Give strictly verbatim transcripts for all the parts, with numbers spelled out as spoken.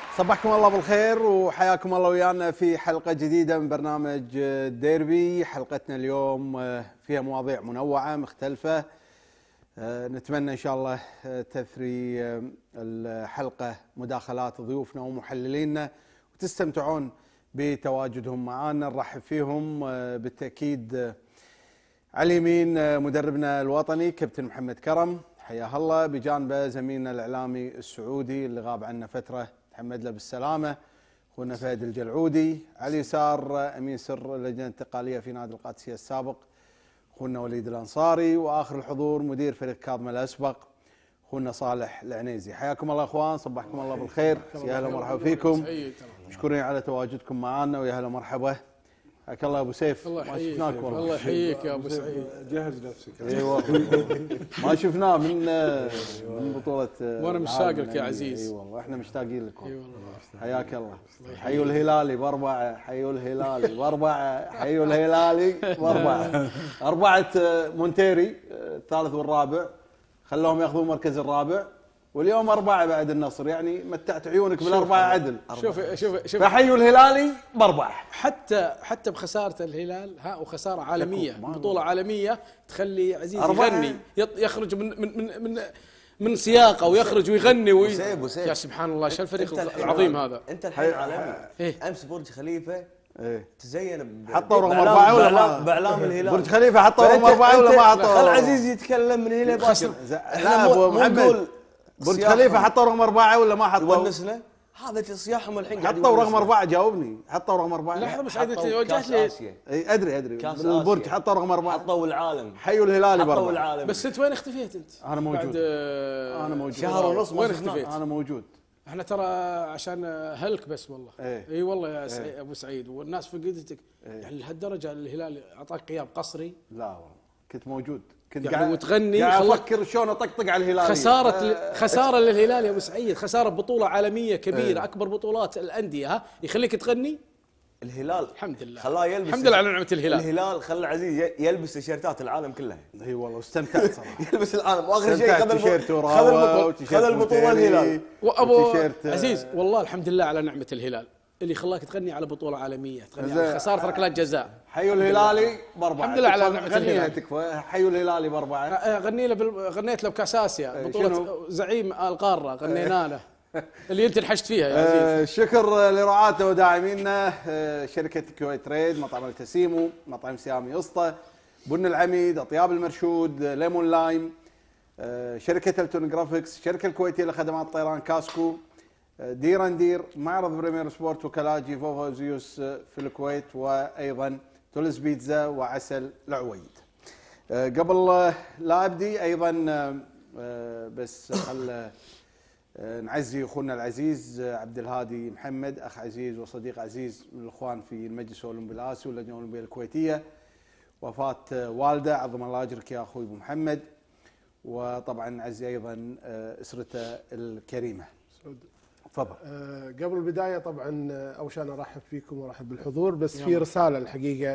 صبحكم الله بالخير وحياكم الله ويانا في حلقة جديدة من برنامج الديربي. حلقتنا اليوم فيها مواضيع منوعة مختلفة، نتمنى إن شاء الله تثري الحلقة مداخلات ضيوفنا ومحللينا وتستمتعون بتواجدهم معنا. نرحب فيهم بالتأكيد على اليمين مدربنا الوطني كابتن محمد كرم حياه الله، بجانبه زميلنا الإعلامي السعودي اللي غاب عنا فترة محمد له بالسلامة اخونا فهد الجلعودي. على اليسار امين سر اللجنه الانتقاليه في نادي القادسيه السابق اخونا وليد الانصاري، واخر الحضور مدير فريق كاظم الاسبق اخونا صالح العنيزي. حياكم الله اخوان، صبحكم الله بالخير، يا اهلا ومرحبا فيكم، مشكورين على تواجدكم معنا ويا هلا ومرحبا. حياك الله ابو سيف، الله ما شفناك والله. الله يحييك يا ابو سعيد، جهز نفسك. ايوه ما شفناه من من بطوله وانا مشتاق لك يا عزيز. اي والله احنا مشتاقين لكم. اي والله حياك الله. حيوا الهلالي باربعه، حيوا الهلالي باربعه، حيوا الهلالي باربعه. اربعه مونتيري الثالث والرابع خلوهم ياخذون المركز الرابع، واليوم أربعة بعد النصر، يعني متعت عيونك بالأربعة عدل. شوف شوف شوف فحيوا الهلالي بأربعة. حتى حتى بخسارة الهلال ها، وخسارة عالمية، بطولة عالمية تخلي عزيز يغني، يخرج من من من من من سياقه ويخرج ويغني وي... وسيب وسيب. يا سبحان الله، شو الفريق العظيم هذا. انت الحين عالمي. إيه؟ امس برج خليفه إيه؟ تزين حطوا رقم أربعة ولا ما؟ باعلام الهلال. برج خليفه حطوا رقم أربعة ولا ما حطوا؟ خل عزيز يتكلم من هنا باكر. لا ابو محمد، برج خليفه حطوا رقم أربعة ولا ما حطوا؟ يونسنا هذا صياحهم الحين. حطوا رقم أربعة، جاوبني. حطوا رقم أربعة. لحظة بس عيد، انت وجهت لي. اي ادري ادري البرج حطوا رقم أربعة. حطوا العالم، حيوا الهلالي حطوا بأربعة. العالم. بس انت وين اختفيت انت؟ انا موجود. بعد انا موجود شهر ونص وين اختفيت؟ انا موجود. احنا ترى عشان هلك بس والله. اي اي والله يا سعيد ابو سعيد، والناس فقدتك. ايه؟ يعني لهالدرجه الهلال اعطاك غياب قصري؟ لا والله كنت موجود، كنت يعني قاعد وتغني قاعد خلق... افكر شلون اطقطق على الهلال. خساره آه خساره للهلال يا ابو سعيد، خساره بطوله عالميه كبيره. ايه؟ اكبر بطولات الانديه ها، يخليك تغني. الهلال الحمد لله خلاه يلبس، الحمد لله على نعمه الهلال. الهلال خلى عزيز يلبس تيشيرتات العالم كلها. اي والله واستمتعت صراحه. يلبس العالم، واخر شيء خذ تيشيرت البطوله، خذ البطوله الهلال. وابو عزيز والله الحمد لله على نعمه الهلال اللي خلاك تغني على بطوله عالميه، تغني على خساره ركلات جزاء. حيوا الهلالي باربعه. الحمد لله على نعمه الهلال. تكفى حيوا الهلالي باربعه. غني له بال... غنيت له بكاس اسيا، بطوله زعيم القاره غنينا له اللي انت انحشت فيها يا عزيز. شكر لرعاته وداعمينا شركه كويت تريد، مطعم التسيمو، مطعم سيامي اسطى، بن العميد، اطياب المرشود، ليمون لايم، شركه التون جرافيكس، الشركه الكويتيه لخدمات الطيران كاسكو، دير اندير، معرض بريمير سبورت، وكلاء جيفوفا زيوس في الكويت، وايضا تولز بيتزا وعسل العويد. قبل لا ابدي ايضا بس خل نعزي اخونا العزيز عبد الهادي محمد، اخ عزيز وصديق عزيز من الاخوان في المجلس الاولمبي الاسيوي واللجنه الاولمبيه الكويتيه. وفاه والده، عظم الله اجرك يا اخوي ابو محمد. وطبعا نعزي ايضا اسرته الكريمه. تفضل. أه قبل البدايه طبعا اول شيء ارحب فيكم وارحب بالحضور، بس في رساله الحقيقه،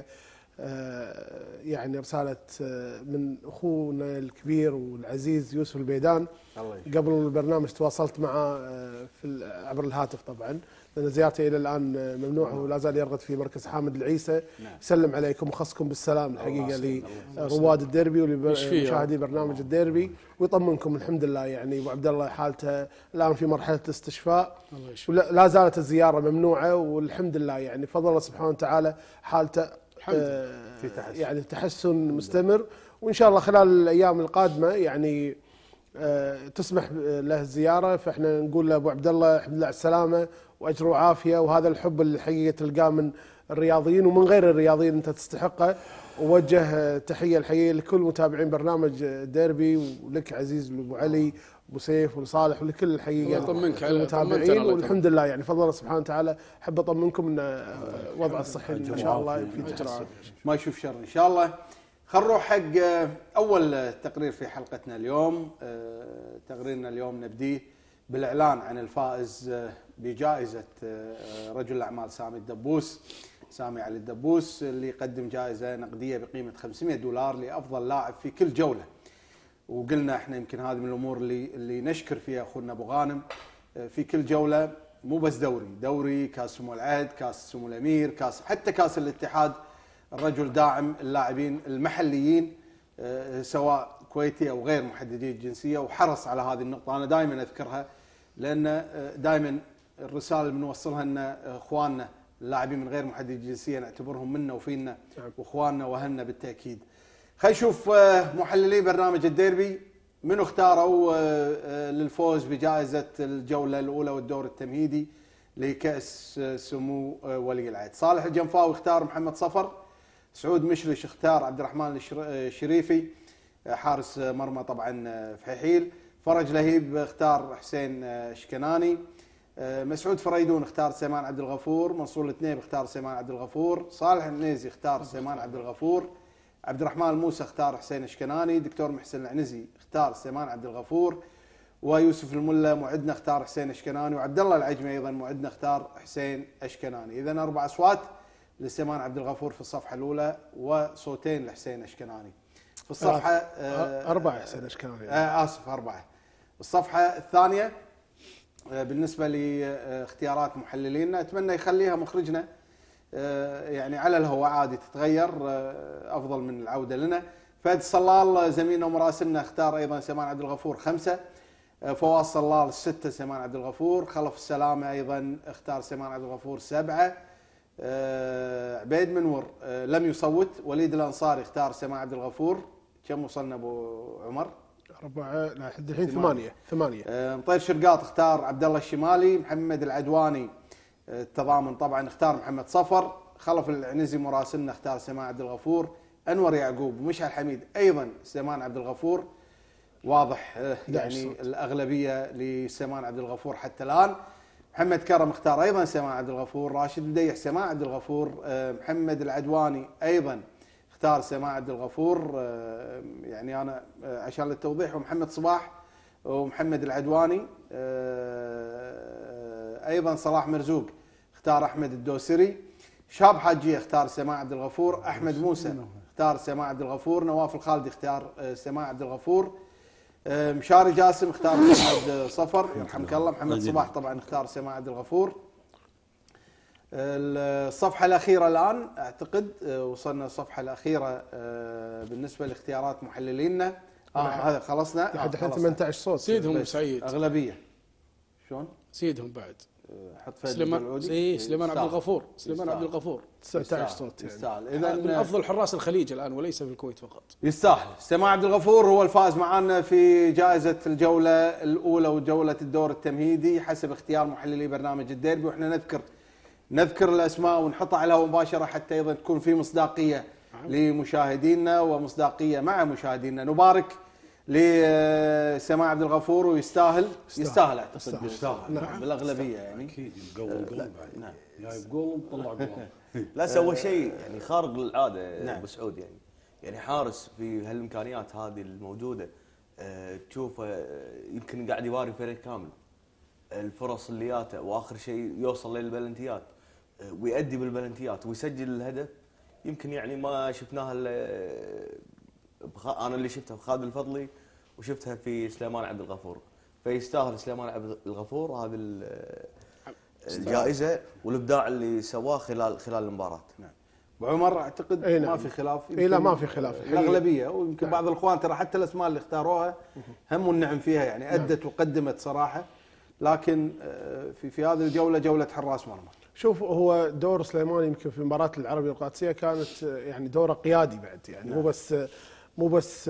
أه يعني رساله من اخونا الكبير والعزيز يوسف البيدان. الله يشكرك. قبل البرنامج تواصلت معه في عبر الهاتف طبعا، لان زيارته الى الان ممنوعه ولا زال يرغد في مركز حامد العيسى. نعم. يسلم عليكم وخصكم بالسلام الحقيقه لرواد الديربي ولمشاهدي برنامج الديربي، ويطمنكم الحمد لله. يعني ابو عبد الله حالته الان في مرحله الاستشفاء، ولا زالت الزياره ممنوعه، والحمد لله يعني فضل الله سبحانه وتعالى حالته آه في تحسن. يعني تحسن مستمر، وان شاء الله خلال الايام القادمه يعني آه تسمح له الزياره. فاحنا نقول لابو عبد الله الحمد لله على السلامه واجر وعافيه، وهذا الحب اللي الحقيقه تلقاه من الرياضيين ومن غير الرياضيين انت تستحقه. ووجه تحيه الحقيقه لكل متابعين برنامج ديربي، ولك عزيز ولابو علي ابو سيف ولصالح ولكل الحقيقه المتابعين. والحمد لله يعني فضل الله سبحانه وتعالى. احب اطمنكم ان وضع الصحي ان شاء الله في تحسن، ما يشوف شر ان شاء الله. خلينا نروح حق اول تقرير في حلقتنا اليوم. تقريرنا اليوم نبديه بالاعلان عن الفائز بجائزه رجل الاعمال سامي الدبوس، سامي علي الدبوس، اللي يقدم جائزه نقديه بقيمه خمسمئة دولار لافضل لاعب في كل جوله. وقلنا احنا يمكن هذه من الامور اللي اللي نشكر فيها اخونا ابو غانم، في كل جوله مو بس دوري، دوري كاس سمو العهد، كاس سمو الامير، كاس حتى كاس الاتحاد. الرجل داعم اللاعبين المحليين سواء كويتي او غير محددي الجنسيه، وحرص على هذه النقطه. انا دائما اذكرها لان دائما الرساله اللي بنوصلها ان اخواننا اللاعبين من غير محددي الجنسيه نعتبرهم منا وفينا واخواننا واهلنا بالتاكيد. خلينا نشوف محللي برنامج الديربي منو اختاروا للفوز بجائزه الجوله الاولى والدور التمهيدي لكاس سمو ولي العهد. صالح الجنفاوي اختار محمد صفر، سعود مشرش اختار عبد الرحمن الشريفي حارس مرمى طبعا فحيحيل، فرج لهيب اختار حسين اشكناني، مسعود فريدون اختار سيمان عبد الغفور، منصور التنيب اختار سيمان عبد الغفور، صالح النيزي اختار سيمان عبد الغفور، عبد الرحمن الموسى اختار حسين اشكناني، دكتور محسن العنزي اختار سيمان عبد الغفور، ويوسف الملا معدنا اختار حسين اشكناني، وعبد الله العجمي ايضا معدنا اختار حسين اشكناني. اذا اربع اصوات لسيمان عبد الغفور في الصفحه الاولى وصوتين لحسين اشكناني. في الصفحه آه اربعه حسين اشكناني آه اسف اربعه. الصفحه الثانيه آه بالنسبه لاختيارات محللينا اتمنى يخليها مخرجنا آه يعني على الهواء عادي تتغير آه افضل من العوده لنا. فهد صلال زميلنا ومراسلنا اختار ايضا سيمان عبد الغفور خمسه، آه فواز صلال سته سيمان عبد الغفور، خلف السلامه ايضا اختار سيمان عبد الغفور سبعه، آه عبيد منور آه لم يصوت، وليد الانصاري اختار سيمان عبد الغفور. كم وصلنا ابو عمر؟ أربعة لحد الحين ثمانية ثمانية. آه مطير شرقاط اختار عبد الله الشمالي، محمد العدواني آه التضامن طبعا اختار محمد صفر، خلف العنزي مراسلنا اختار سيمان عبد الغفور، انور يعقوب ومشعل حميد ايضا سيمان عبد الغفور. واضح آه يعني الاغلبيه لسيمان عبد الغفور حتى الان. محمد كرم اختار ايضا سيمان عبد الغفور، راشد مديح سيمان عبد الغفور، آه محمد العدواني ايضا اختار سيمان عبد الغفور. يعني انا عشان للتوضيح ومحمد صباح ومحمد العدواني، ايضا صلاح مرزوق اختار احمد الدوسري، شاب حاجيه اختار سيمان عبد الغفور، احمد موسى اختار سيمان عبد الغفور، نواف الخالدي اختار سيمان عبد الغفور، مشاري جاسم اختار محمد صفر يرحمك الله، محمد صباح طبعا اختار سيمان عبد الغفور. الصفحة الأخيرة الآن أعتقد وصلنا الصفحة الأخيرة بالنسبة لاختيارات محللينا. آه هذا خلصنا لحد الحين ثمانية عشر صوت. سيدهم سعيد أغلبية شلون؟ سيدهم بعد حط فهد سليمان اي سليمان عبد الغفور سليمان عبد الغفور تسعة عشر صوت يعني. يستاهل. إذا من أفضل حراس الخليج الآن وليس في الكويت فقط. يستاهل. سيمان عبد الغفور هو الفائز معنا في جائزة الجولة الأولى وجولة الدور التمهيدي حسب اختيار محللي برنامج الديربي، وإحنا نذكر نذكر الاسماء ونحطها على الهواء مباشره حتى ايضا تكون في مصداقيه لمشاهدينا ومصداقيه مع مشاهدينا. نبارك لسماع عبد الغفور ويستاهل يستاهل اعتقد يستاهل نعم بالاغلبيه يعني اكيد يقول قلب نعم يا يقول طلع قلب. لا سوى شيء يعني خارق للعاده نعم. ابو سعود يعني يعني حارس في هالامكانيات هذه الموجوده أه تشوفه يمكن قاعد يواري فريق كامل الفرص اللي جاته، واخر شيء يوصل للبلنتيات ويؤدي بالبلنتيات ويسجل الهدف. يمكن يعني ما شفناها انا اللي شفتها في خالد الفضلي وشفتها في سليمان عبد الغفور، فيستاهل سليمان عبد الغفور هذه الجائزه والابداع اللي سواه خلال خلال المباراه. نعم. ابو عمر اعتقد نعم. ما في خلاف. اي لا ما في خلاف الاغلبيه، ويمكن بعض الاخوان ترى حتى الاسماء اللي اختاروها هم والنعم فيها يعني ادت وقدمت صراحه، لكن في في هذه الجوله جوله حراس مرمى. شوف هو دور سليمان يمكن في مباراه العربي القادسيه كانت يعني دوره قيادي بعد يعني نعم. مو بس مو بس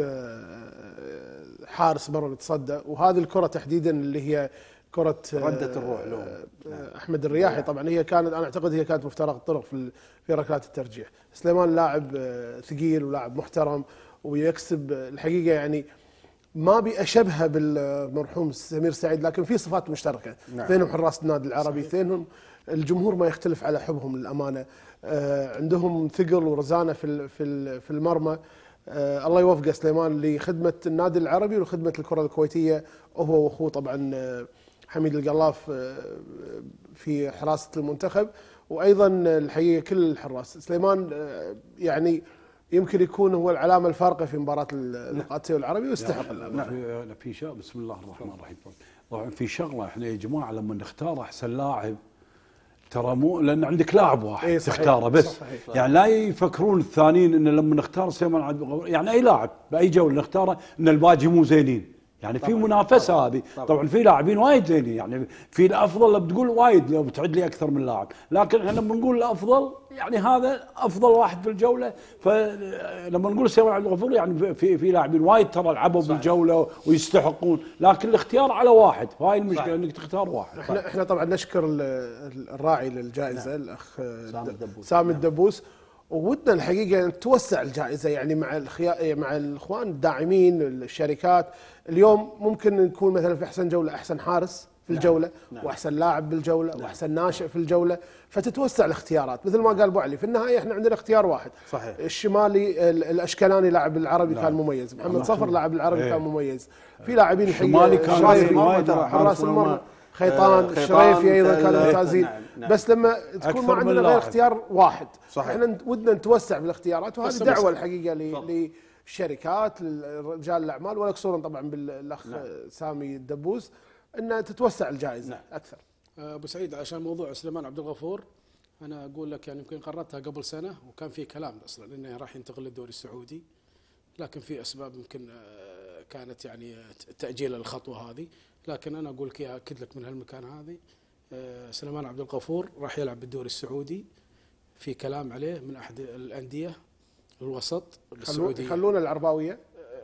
حارس مرمى يتصدى، وهذه الكره تحديدا اللي هي كره ردة الروح لهم احمد الرياحي طبعا هي كانت انا اعتقد هي كانت مفترق الطرق في في ركلات الترجيح. سليمان لاعب ثقيل ولاعب محترم ويكسب الحقيقه يعني ما ابي اشبهه بالمرحوم سمير سعيد، لكن في صفات مشتركه نعم. اثنينهم حراس النادي العربي، اثنينهم الجمهور ما يختلف على حبهم للامانه، آه عندهم ثقل ورزانه في في في المرمى. آه الله يوفقه سليمان لخدمه النادي العربي وخدمه الكره الكويتيه هو واخوه طبعا آه حميد القلاف آه في حراسه المنتخب، وايضا الحقيقه كل الحراس. سليمان آه يعني يمكن يكون هو العلامه الفارقه في مباراه القادسيه والعربي ويستحق. نعم في شاء بسم الله الرحمن الرحيم. طبعا في شغله احنا يا جماعه لما نختار احسن لاعب ترى مو لان عندك لاعب واحد إيه صحيح تختاره بس صحيح. يعني لا يفكرون الثانيين ان لما نختار سليمان عبد الغفور يعني اي لاعب باي جوله نختاره ان الباقي مو زينين يعني في منافسه هذه طبعا, طبعا في لاعبين وايد زينين يعني في الافضل لو بتقول وايد لو بتعد لي اكثر من لاعب لكن احنا بنقول الافضل يعني هذا افضل واحد في الجوله فلما نقول سليمان عبد الغفور يعني في في لاعبين وايد ترى لعبوا بالجوله ويستحقون لكن الاختيار على واحد هاي المشكله انك تختار واحد احنا احنا طبعا نشكر الراعي للجائزه الاخ سامي الدبوس وودنا الحقيقه توسع الجائزه يعني مع الخيا مع الاخوان الداعمين الشركات اليوم ممكن نكون مثلا في احسن جوله احسن حارس في الجوله نعم. واحسن لاعب بالجوله نعم. واحسن ناشئ في الجوله فتتوسع الاختيارات مثل ما قال ابو علي في النهايه احنا عندنا اختيار واحد صحيح الشمالي الاشكلاني لاعب العربي نعم. كان مميز محمد صفر لاعب العربي ايه. كان مميز في لاعبين الشمالي كان حراس المرمى خيطان الشريفي ايضا كانوا ممتازين نعم. نعم. بس لما تكون ما عندنا غير اختيار واحد صحيح. احنا ودنا نتوسع بالاختيارات وهذه دعوه الحقيقه للشركات لرجال الاعمال ولا قصورا طبعا بالاخ نعم. سامي الدبوس ان تتوسع الجائزه نعم. اكثر. ابو سعيد عشان موضوع سليمان عبد الغفور انا اقول لك يعني يمكن قررتها قبل سنه وكان في كلام اصلا انه راح ينتقل للدوري السعودي لكن في اسباب يمكن كانت يعني تاجيل الخطوه هذه لكن انا اقول لك اكد لك من هالمكان هذه سليمان عبد الغفور راح يلعب بالدوري السعودي في كلام عليه من احد الانديه الوسط السعوديه يخلون العرباويه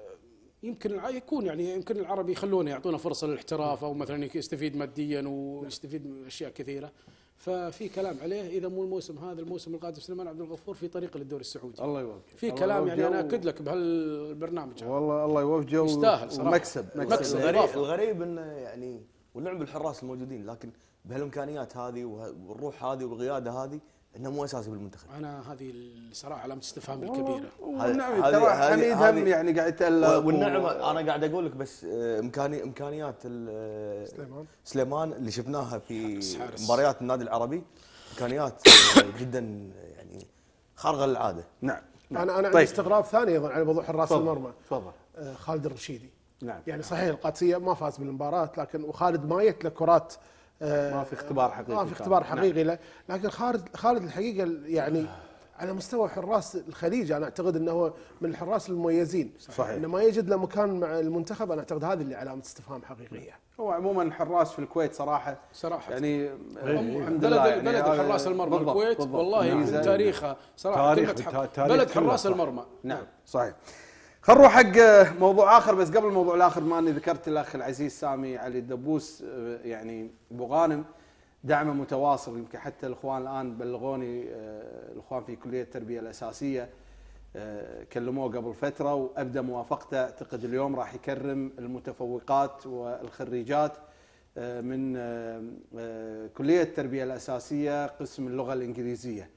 يمكن يكون يعني يمكن العرب يخلونه يعطونه فرصه للاحتراف او مثلا يستفيد ماديا ويستفيد من اشياء كثيره ففي كلام عليه اذا مو الموسم هذا الموسم القادم سليمان عبد الغفور في طريق للدوري السعودي الله يوفقه في كلام يعني انا اكد لك بهالبرنامج والله الله يوفقه يستاهل صراحه ومكسب مكسب, مكسب. الغريب, الغريب انه يعني واللعب بالحراس الموجودين لكن بهالامكانيات هذه والروح هذه والقياده هذه انه مو اساسي بالمنتخب. انا هذه الصراحه علامه استفهام الكبيره. والنعم ترى حميد هم يعني قاعد يتالق والنعمه انا قاعد اقول لك بس امكاني امكانيات سليمان سليمان اللي شفناها في مباريات النادي العربي امكانيات جدا يعني خارقه للعاده. نعم. انا انا عندي طيب. استغراب ثاني ايضا على موضوع حراس المرمى. تفضل. خالد الرشيدي. نعم. يعني صحيح القادسيه ما فاز بالمباراه لكن وخالد ما جت له كرات ما في اختبار حقيقي ما في اختبار حقيقي له لكن خالد خالد الحقيقه يعني على مستوى حراس الخليج انا اعتقد انه هو من الحراس المميزين صحيح انه ما يجد له مكان مع المنتخب انا اعتقد هذه اللي علامه استفهام حقيقيه. هو عموما حراس في الكويت صراحه صراحه يعني الحمد لله بلد بلد حراس المرمى الكويت والله من تاريخها صراحه بلد حراس المرمى. نعم صحيح. خلينا نروح حق موضوع اخر بس قبل الموضوع الاخر ما اني ذكرت الاخ العزيز سامي علي الدبوس يعني ابو غانم دعمه متواصل يمكن حتى الاخوان الان بلغوني الاخوان في كليه التربيه الاساسيه كلموه قبل فتره وابدا موافقته اعتقد اليوم راح يكرم المتفوقات والخريجات من كليه التربيه الاساسيه قسم اللغه الانجليزيه.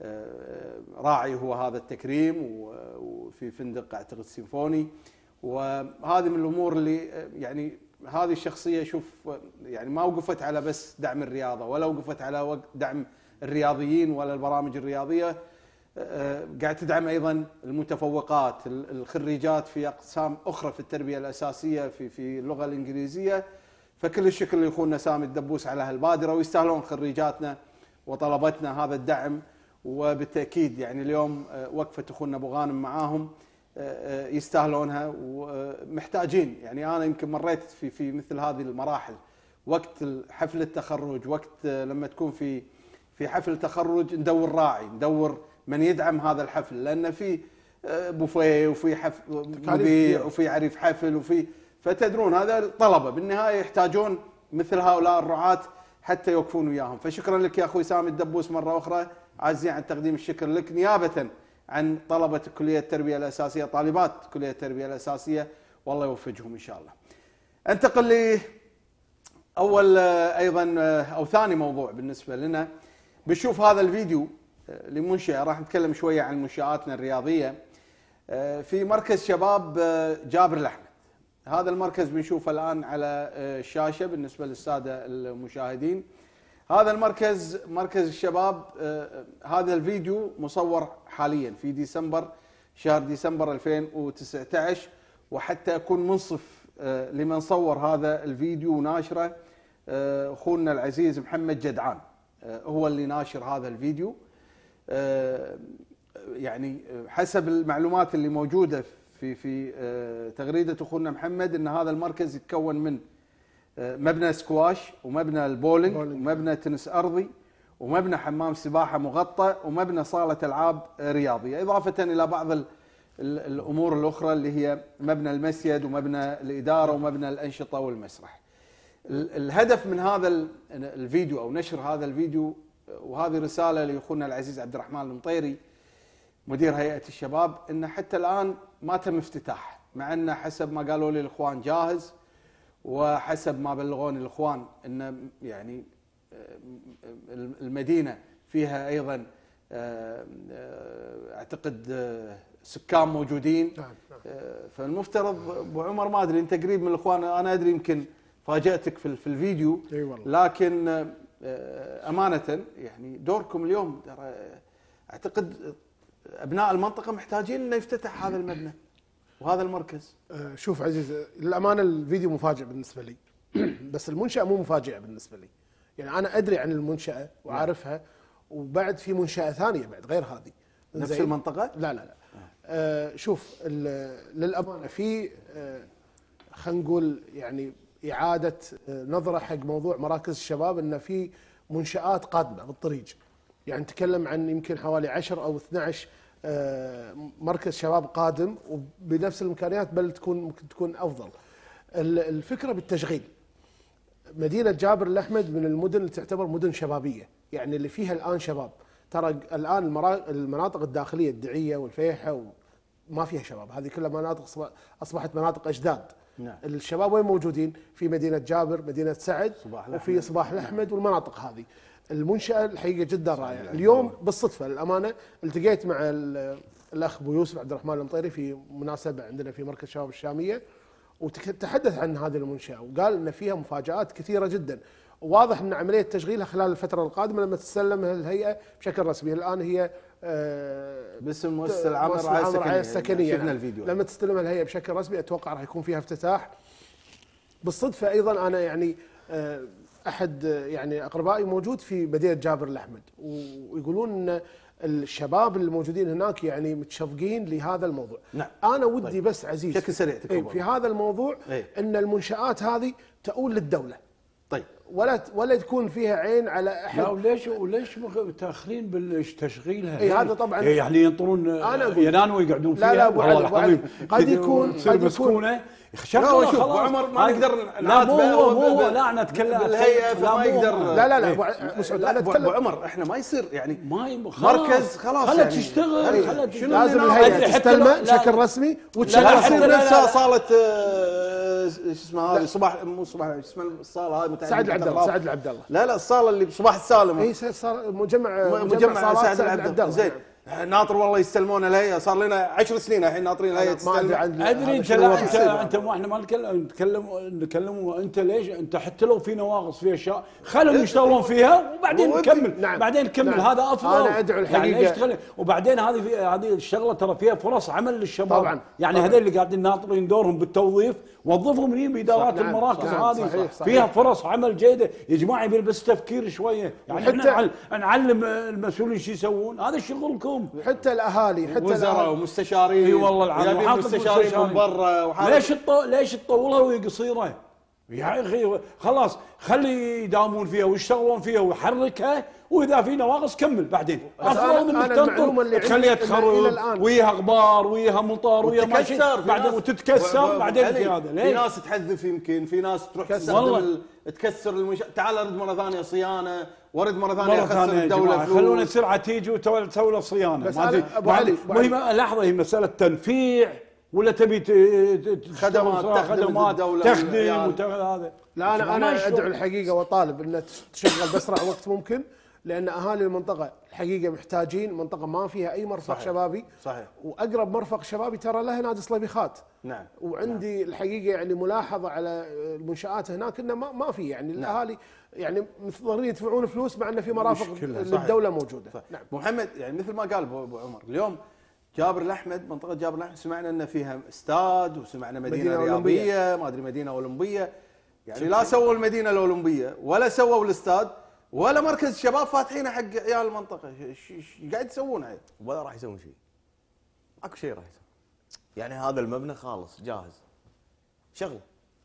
راعي هو هذا التكريم وفي فندق اعتقد سيمفوني وهذه من الامور اللي يعني هذه الشخصيه شوف يعني ما وقفت على بس دعم الرياضه ولا وقفت على دعم الرياضيين ولا البرامج الرياضيه قاعد تدعم ايضا المتفوقات الخريجات في اقسام اخرى في التربيه الاساسيه في في اللغه الانجليزيه فكل الشكر لاخونا سامي الدبوس على هالبادره ويستاهلون خريجاتنا وطلبتنا هذا الدعم وبالتاكيد يعني اليوم وقفه اخونا ابو غانم معاهم يستاهلونها ومحتاجين يعني انا يمكن مريت في في مثل هذه المراحل وقت حفل التخرج وقت لما تكون في في حفل تخرج ندور راعي ندور من يدعم هذا الحفل لان في بوفيه وفي حفل مذيع وفي عريف حفل وفي فتدرون هذا الطلبه بالنهايه يحتاجون مثل هؤلاء الرعاة حتى يوقفون وياهم فشكرا لك يا اخوي سامي الدبوس مره اخرى عازين عن تقديم الشكر لك نيابه عن طلبه كليه التربيه الاساسيه طالبات كليه التربيه الاساسيه والله يوفقهم ان شاء الله. انتقل لي اول ايضا او ثاني موضوع بالنسبه لنا بنشوف هذا الفيديو لمنشئه راح نتكلم شويه عن منشاتنا الرياضيه في مركز شباب جابر الاحمد. هذا المركز بنشوفه الان على الشاشه بالنسبه للساده المشاهدين. هذا المركز مركز الشباب هذا الفيديو مصور حاليا في ديسمبر شهر ديسمبر ألفين وتسعة عشر وحتى اكون منصف آه، لمن صور هذا الفيديو وناشره آه، اخونا العزيز محمد جدعان، آه، هو اللي ناشر هذا الفيديو. آه، يعني حسب المعلومات اللي موجوده في في آه، تغريده اخونا محمد ان هذا المركز يتكون من آه، مبنى سكواش ومبنى البولينج ومبنى تنس ارضي ومبنى حمام سباحه مغطى ومبنى صاله العاب رياضيه، اضافه الى بعض ال ال الامور الاخرى اللي هي مبنى المسجد ومبنى الاداره ومبنى الانشطه والمسرح. الهدف من هذا الفيديو او نشر هذا الفيديو، وهذه رساله لاخونا العزيز عبد الرحمن المطيري مدير هيئه الشباب، ان حتى الان ما تم افتتاح، مع ان حسب ما قالوا لي الاخوان جاهز، وحسب ما بلغوني الاخوان ان يعني المدينه فيها ايضا اعتقد سكان موجودين. فالمفترض ابو عمر ما ادري انت قريب من الاخوان، انا ادري يمكن فاجاتك في في الفيديو، لكن امانه يعني دوركم اليوم ترى اعتقد ابناء المنطقه محتاجين انه يفتتح هذا المبنى وهذا المركز. شوف عزيز، للامانه الفيديو مفاجئ بالنسبه لي بس المنشاه مو مفاجئه بالنسبه لي. يعني انا ادري عن المنشاه وعارفها، وبعد في منشاه ثانيه بعد غير هذه نفس المنطقه. لا لا لا آه شوف للامانه في آه خلينا نقول يعني اعاده آه نظره حق موضوع مراكز الشباب، ان في منشات قادمه بالطريق. يعني نتكلم عن يمكن حوالي عشرة او اثني عشر آه مركز شباب قادم وبنفس الامكانيات، بل تكون ممكن تكون افضل. الفكره بالتشغيل. مدينه جابر الاحمد من المدن اللي تعتبر مدن شبابيه، يعني اللي فيها الان شباب. ترى الان المناطق الداخليه الدعيه والفيحة ما فيها شباب، هذه كلها مناطق اصبحت مناطق اجداد. نعم. الشباب وين موجودين؟ في مدينه جابر، مدينه سعد، صباح وفي صباح الاحمد. نعم. والمناطق هذه المنشاه الحقيقه جدا رائعه. اليوم بالصدفه للامانه التقيت مع الاخ ابو يوسف عبد الرحمن المطيري في مناسبه عندنا في مركز شباب الشاميه، وتحدث عن هذه المنشاه وقال ان فيها مفاجات كثيره جدا، وواضح ان عمليه تشغيلها خلال الفتره القادمه لما تستلمها الهيئه بشكل رسمي. الان هي آه باسم المؤسسه العامه للرعايه السكنيه، شفنا الفيديو. لما تستلمها الهيئه بشكل رسمي اتوقع راح يكون فيها افتتاح. بالصدفه ايضا انا يعني آه احد يعني اقربائي موجود في مدينه جابر الاحمد، ويقولون ان الشباب الموجودين هناك يعني متشوقين لهذا الموضوع. نعم. انا ودي طيب. بس عزيز بشكل سريع في هذا الموضوع ايه؟ ان المنشآت هذه تؤول للدوله. طيب. ولا ولا تكون فيها عين على احد. لا وليش وليش متاخرين بالتشغيلها؟ اي هذا طبعا يعني ينطرون ينان ويقعدون فيها. لا لا قد يكون قد يكون لا شوف ابو عمر ما نقدر نعاتبه. لا مو مو لا انا اتكلم بالهيئه فما يقدر. لا لا لا لا ابو عمر احنا ما يصير يعني مركز خلاص خلها تشتغل. خلها تشتغل لازم الهيئه تستلمه بشكل رسمي وتشغل تصير نفسها صاله شو اسمها هذه صباح مو صباح اسمها الصاله هذه سعد العبد الله. سعد العبد الله لا لا الصاله اللي بصباح السالم. اي صار مجمع مجمع سعد العبد الله. زين ناطر والله يستلمون الهيئه، صار لنا عشر سنين الحين ناطرين الهيئه تستلم. ادري انت لا انت انت ما احنا ما نتكلم نتكلم نتكلم انت ليش انت حتى لو في نواقص في اشياء خلهم يشتغلون فيها وبعدين نكمل. نعم. بعدين نكمل. نعم. هذا افضل. انا ادعو الحقيقه يعني وبعدين هذه هذه الشغله ترى فيها فرص عمل للشباب. طبعا يعني هذول اللي قاعدين ناطرين دورهم بالتوظيف وظفهم هنا بادارات نعم. المراكز هذه صحيح. صحيح. فيها فرص عمل جيده. يا جماعه يبي بس تفكير شويه، يعني احنا نعلم المسؤولين شو يسوون، هذا شغلكم. حتى الاهالي حتى وزراء ومستشارين. اي والله العظيم يبي مستشارين من برا. ليش الطو... ليش تطولها وهي قصيره؟ يا اخي خلاص خلي يداومون فيها ويشتغلون فيها ويحركها، واذا في نواقص كمل بعدين. افضل من انك تنطر تخليها تخرب وياها غبار وياها مطار وياها ماشي بعدين وتتكسر بعدين في هذا. في ناس تحذف، يمكن في ناس تروح تستخدم تكسر المنشأ. تعال ارد مره ثانيه صيانه، ورد مره ثانيه خسر الدوله فلوس. خلونا السرعه تيجي وتسوي له صيانه. بس ابو علي لحظه، هي مساله تنفيع ولا تبي خدمات خدمات تخدم هذا؟ لا انا انا ادعو الحقيقه واطالب ان تشغل باسرع وقت ممكن، لان اهالي المنطقه الحقيقه محتاجين. منطقه ما فيها اي مرفق صحيح. شبابي. صحيح. واقرب مرفق شبابي ترى له نادي صليبيخات. نعم. وعندي نعم. الحقيقه يعني ملاحظه على المنشات هناك انه ما, ما في يعني نعم. الاهالي يعني مضطرين يدفعون فلوس مع انه في مرافق للدوله موجوده. نعم. محمد يعني مثل ما قال ابو عمر اليوم جابر الاحمد، منطقه جابر الاحمد سمعنا ان فيها استاد وسمعنا مدينه, مدينة رياضيه أولمبية. ما ادري مدينه اولمبيه، يعني لا سووا المدينه الاولمبيه ولا سووا الاستاد ولا مركز شباب فاتحينه حق عيال المنطقه. ايش قاعد يسوون عيل؟ ولا راح يسوون شيء، اكو شيء راح يسوون. يعني هذا المبنى خالص جاهز شغله،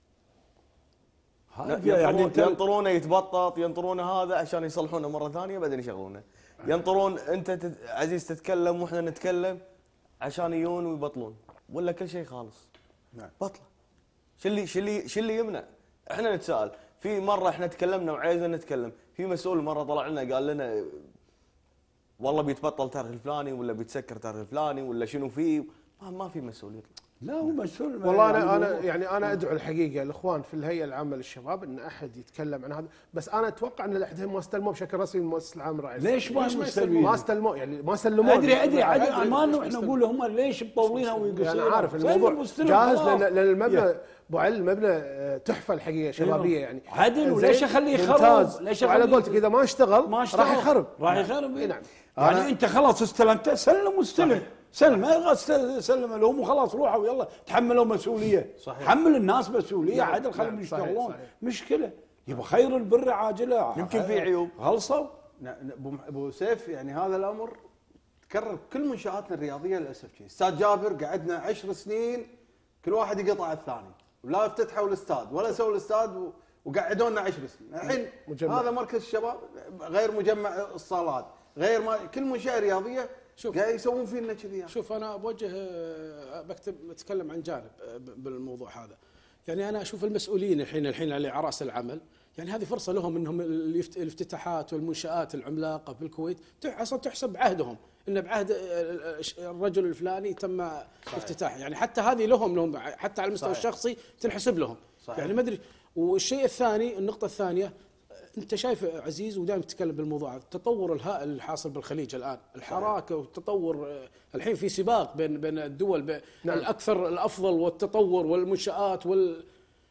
يعني انت ينطرونه يتبطط، ينطرونه هذا عشان يصلحونه مره ثانيه بعدين يشغلونه، ينطرون انت تت... عزيز تتكلم واحنا نتكلم عشان يجون ويبطلون، ولا كل شيء خالص نعم بطله. شو اللي شو اللي شو اللي يمنع؟ احنا نتساءل. في مره احنا تكلمنا وعايزنا نتكلم، في مسؤول مره طلع لنا قال لنا والله بيتبطل تاريخ الفلاني ولا بيتسكر تاريخ الفلاني ولا شنو فيه، ما, ما في مسؤول يطلع. لا هو مسؤول. والله انا انا يعني انا ادعو الحقيقه الاخوان في الهيئه العامه للشباب ان احد يتكلم عن هذا، بس انا اتوقع ان الاحدهم ما استلموه بشكل رسمي من المؤسسه العامه للرعايه. ليش ما مستلمين؟ ما استلموه يعني ما سلموه. ادري ادري ادري ما انه احنا نقول هم ليش مطولينها ويقصونها. انا عارف الموضوع جاهز لان لان المبنى ابو علي المبنى تحفه الحقيقه شبابيه يعني عدل. وليش اخليه يخرب؟ ليش على قولتك اذا ما اشتغل ما اشتغل راح يخرب راح يخرب. نعم يعني انت خلاص استلمته سلم واستلم. سلم ما سلم لهم وخلاص روحوا يلا تحملوا مسؤوليه. صحيح. حمل الناس مسؤوليه. نعم. عدل خليهم نعم. يشتغلون. مشكله يبقى خير البر عاجله. يمكن في عيوب غلصوا. ابو سيف يعني هذا الامر تكرر كل منشاتنا الرياضيه للاسف شيء. استاذ جابر قعدنا عشر سنين كل واحد يقطع الثاني ولا افتتحوا الاستاد ولا سووا الاستاد وقعدونا عشر سنين. الحين هذا مركز الشباب غير مجمع الصالات غير ما كل منشاه رياضيه قاعد يسوون فينا كذي. شوف انا بوجه بكتب اتكلم عن جانب بالموضوع هذا. يعني انا اشوف المسؤولين الحين الحين اللي على راس العمل، يعني هذه فرصه لهم انهم الافتتاحات والمنشات العملاقه في الكويت اصلا تحسب بعهدهم، ان بعهد الرجل الفلاني تم افتتاح، يعني حتى هذه لهم لهم حتى على المستوى الشخصي تنحسب لهم. صحيح. يعني ما ادري. والشيء الثاني النقطه الثانيه انت شايف عزيز ودائما تتكلم بالموضوع هذا، التطور الهائل اللي حاصل بالخليج الان، الحراكه والتطور الحين في سباق بين بين الدول بين نعم. الاكثر الافضل والتطور والمنشات وال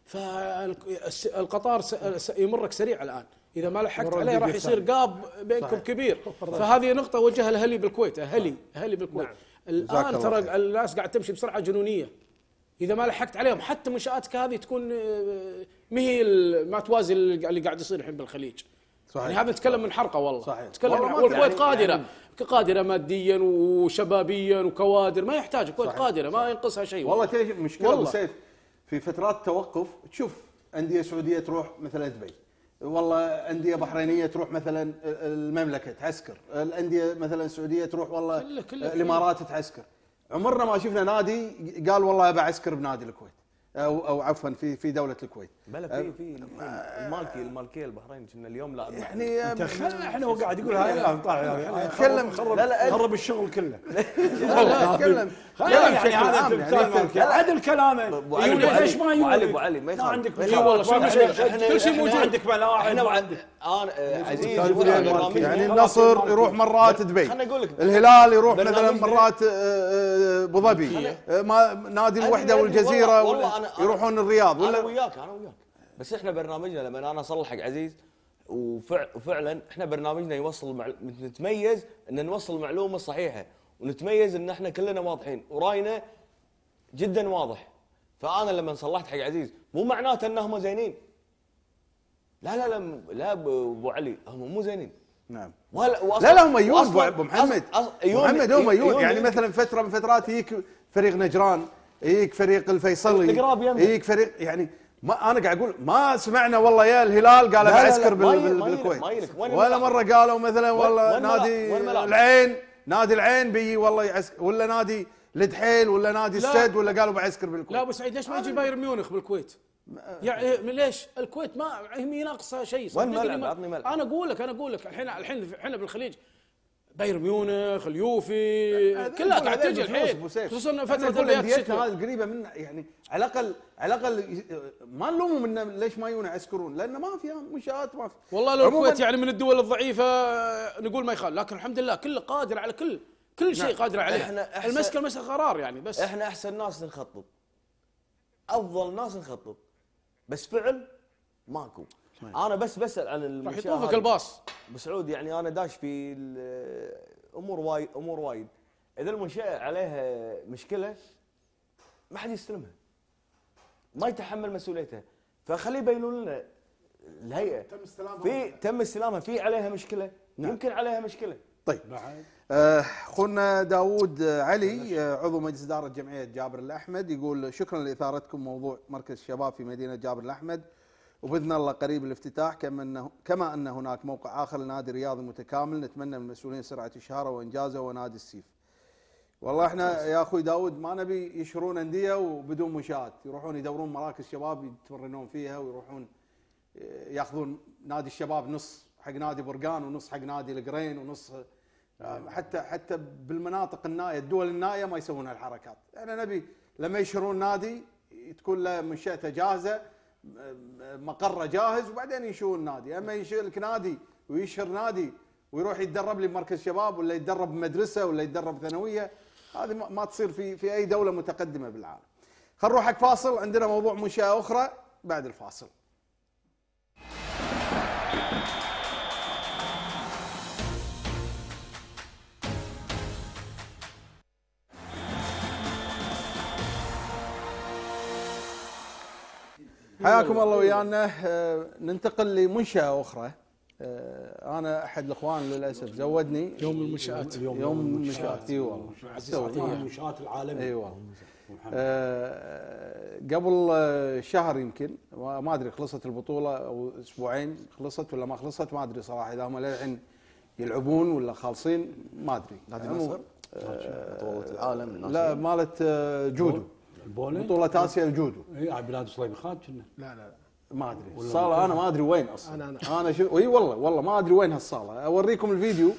فالقطار يمرك سريع الان، اذا ما لحقت عليه راح يصير قاب بينكم صحيح. كبير. فهذه نقطه وجهها الاهلي بالكويت، اهلي اهلي بالكويت. نعم. الان ترى الناس قاعد تمشي بسرعه جنونيه، اذا ما لحقت عليهم حتى منشاتك هذه تكون ما هي ما توازي اللي قاعد يصير الحين بالخليج. صحيح. يعني هذا نتكلم من حرقه والله. صحيح. نتكلم والكويت يعني قادره يعني قادره ماديا وشبابيا وكوادر، ما يحتاج الكويت قادره ما ينقصها شيء. والله تجي مشكله ابو سيف في فترات توقف تشوف انديه سعوديه تروح مثلا دبي، والله انديه بحرينيه تروح مثلا المملكه تعسكر، الانديه مثلا السعوديه تروح والله كله كله الامارات تعسكر. عمرنا ما شفنا نادي قال والله ابى اعسكر بنادي الكويت او او عفوا في في دوله الكويت. بلا في في المالكي المالكيه البحرين كنا اليوم لاعب يعني تخيل احنا وقاعد يقول هاي نتكلم لا لا خرب الشغل كله. لا نتكلم لا يعني هذا مثال عدل كلامه. ليش ما يقول علي ابو علي ما عندك والله كل شيء موجود عندك ملاعب وعندك انا عزيز يعني النصر يروح مرات دبي، الهلال يروح مثلا مرات ابو ظبي، نادي الوحده والجزيره يروحون الرياض. ولا انا وياك انا وياك بس احنا برنامجنا لما انا اصلحك عزيز وفعلا احنا برنامجنا يوصل مع... نتميز ان نوصل المعلومه الصحيحه ونتميز ان احنا كلنا واضحين وراينا جدا واضح. فانا لما صلحت حق عزيز مو معناته انهم زينين، لا لا لا لا ابو علي هم مو زينين. نعم. ولا لا لا هم يون ابو محمد محمد هم يون يعني مثلا فتره من فترات يجيك فريق نجران، يجيك فريق الفيصلي، يجيك فريق يعني ما انا قاعد اقول ما سمعنا والله يا الهلال قال بعسكر بالكويت ولا مره قالوا مثلا والله نادي العين نادي العين بيجي والله يعسكر ولا نادي الدحيل ولا نادي السد ولا قالوا بعسكر بالكويت. لا ابو سعيد ليش ما يجي بايرن ميونخ بالكويت؟ يعني ليش الكويت ما هي ناقصها شيء؟ وين ملعب؟ عطني ملعب. انا اقول لك انا اقول لك الحين الحين احنا بالخليج بايرن ميونخ اليوفي كلها قاعد تجي الحين خصوصا فتره الدوريات الشتاء هذه قريبه منا يعني على الاقل على الاقل ما نلومهم انه ليش ما يجون يعسكرون لانه ما فيها منشات ما في. والله لو الكويت يعني من الدول الضعيفه نقول ما يخال، لكن الحمد لله كله قادر على كل كل شيء قادر عليه. احنا المسكه مسكه قرار يعني بس احنا احسن ناس نخطط افضل ناس نخطط بس فعل ماكو. انا بس بسال عن المشاهد راح يطوفك الباص ابو سعود يعني انا داش في امور وايد امور وايد اذا المنشاه عليها مشكله ما حد يستلمها، ما يتحمل مسؤوليتها، فخليه يبينون لنا الهيئه تم استلامها في تم استلامها في عليها مشكله. نعم. يمكن عليها مشكله. طيب آه، اخونا داوود علي آه، عضو مجلس اداره جمعيه جابر الاحمد يقول شكرا لاثارتكم موضوع مركز الشباب في مدينه جابر الاحمد، وباذن الله قريب الافتتاح، كما انه كما ان هناك موقع اخر لنادي رياضي متكامل، نتمنى من المسؤولين سرعه اشهاره وانجازه ونادي السيف. والله احنا يا اخوي داود ما نبي يشهرون انديه وبدون منشات، يروحون يدورون مراكز شباب يتمرنون فيها، ويروحون ياخذون نادي الشباب نص حق نادي برقان ونص حق نادي القرين ونص حتى حتى بالمناطق النائيه الدول النائيه ما يسوون هالحركات. احنا نبي لما يشهرون نادي تكون له منشأته جاهزه، مقره جاهز، وبعدين ينشئون نادي. اما ينشئ لك نادي ويشهر نادي ويروح يتدرب لي بمركز شباب ولا يتدرب بمدرسه ولا يتدرب ثانويه، هذه ما تصير في في اي دوله متقدمه بالعالم. خل نروح حق فاصل، عندنا موضوع منشأة اخرى بعد الفاصل. حياكم الله ويانا. ننتقل لمنشأة أخرى. أنا أحد الإخوان للأسف زودني يوم المنشآت. يوم, يوم المنشآت. اي والله عزيز عطية المنشآت العالمية. اي والله. قبل شهر يمكن ما أدري خلصت البطولة أو أسبوعين خلصت ولا ما خلصت، ما أدري صراحة إذا هم للحين يلعبون ولا خالصين ما أدري. نادي مصر بطولة العالم. لا مالت جودو، بطولة آسيا الجودو. اي على بلاد صليبي خان كنا. لا لا ما ادري الصاله انا ما ادري وين اصلا. انا انا انا شو اي والله والله ما ادري وين هالصاله. اوريكم الفيديو.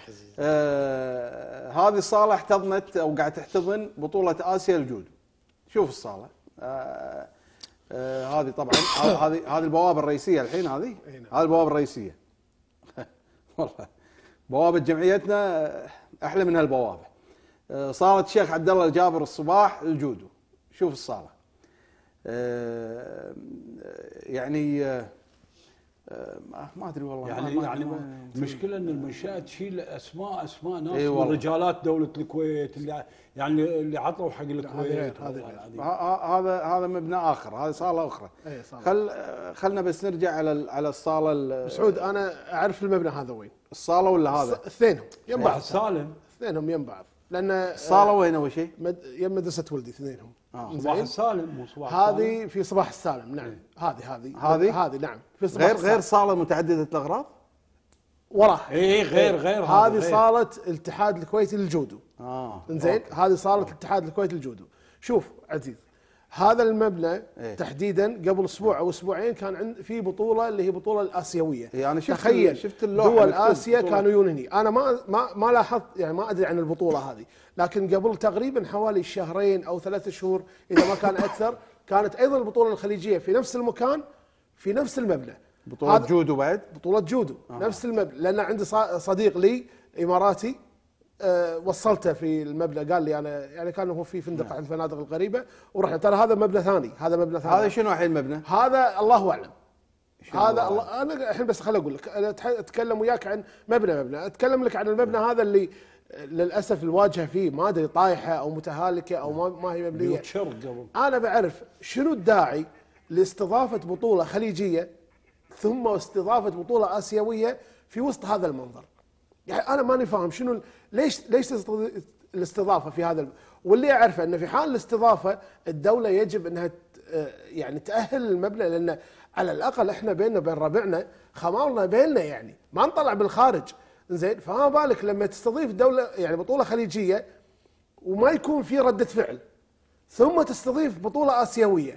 آه هذه الصاله احتضنت او قاعد تحتضن بطوله اسيا الجودو. شوف الصاله. آه آه هذه طبعا هذه هذه البوابه الرئيسيه الحين. هذه هذه البوابه الرئيسيه. والله بوابه جمعيتنا احلى من هالبوابه. آه صاله الشيخ عبد الله الجابر الصباح الجودو. شوف الصاله. آه يعني آه ما ادري والله. يعني ما يعني ما المشكله ان المنشاه تشيل اسماء اسماء ناس إيه من رجالات دوله الكويت اللي يعني اللي عطوا حق الكويت. هذا هذا مبنى اخر، هذه صاله اخرى. خل خلنا بس نرجع على على الصاله. مسعود انا اعرف المبنى هذا وين. الصاله ولا هذا؟ اثنينهم يم بعض. سالم اثنينهم يم بعض لان الصاله وين اول شيء؟ مد... يم مدرسه ولدي اثنينهم. آه. صباح السالم مو صباح هذه في صباح السالم. نعم هذه هذه هذه هذه نعم في صباح غير السالم. غير صاله متعدده الاغراض وراها. اي غير غير هذه صاله الاتحاد الكويتي للجودو. اه زين هذه صاله الاتحاد الكويتي للجودو. شوف عزيز هذا المبنى إيه؟ تحديدا قبل اسبوع او اسبوعين كان عند في بطوله اللي هي بطوله الاسيويه. يعني شفت تخيل شفت اللوحه دول اسيا كانوا يجون هني. انا ما ما ما لاحظت يعني ما ادري عن البطوله هذه، لكن قبل تقريبا حوالي شهرين او ثلاث شهور اذا ما كان اكثر كانت ايضا البطوله الخليجيه في نفس المكان في نفس المبنى. بطوله جودو بعد؟ بطوله جودو آه. نفس المبنى. لان عندي صديق لي اماراتي أه وصلته في المبنى قال لي انا يعني كان هو في فندق عند الفنادق القريبه ورحنا ترى هذا مبنى ثاني. هذا مبنى ثاني. هذا شنو الحين المبنى؟ هذا الله اعلم. هذا الله انا الحين بس خليني اقول لك اتكلم وياك عن مبنى مبنى اتكلم لك عن المبنى هذا اللي للاسف الواجهه فيه ما ادري طايحه او متهالكه او ما, ما هي مبنيه. انا بعرف شنو الداعي لاستضافه بطوله خليجيه ثم استضافه بطوله اسيويه في وسط هذا المنظر. يعني انا ماني فاهم شنو ليش ليش الاستضافه في هذا. واللي اعرفه انه في حال الاستضافه الدوله يجب انها يعني تاهل المبنى، لان على الاقل احنا بيننا وبين ربعنا خمارنا بيننا يعني ما نطلع بالخارج. زين فما بالك لما تستضيف دوله يعني بطوله خليجيه وما يكون في رده فعل، ثم تستضيف بطوله اسيويه.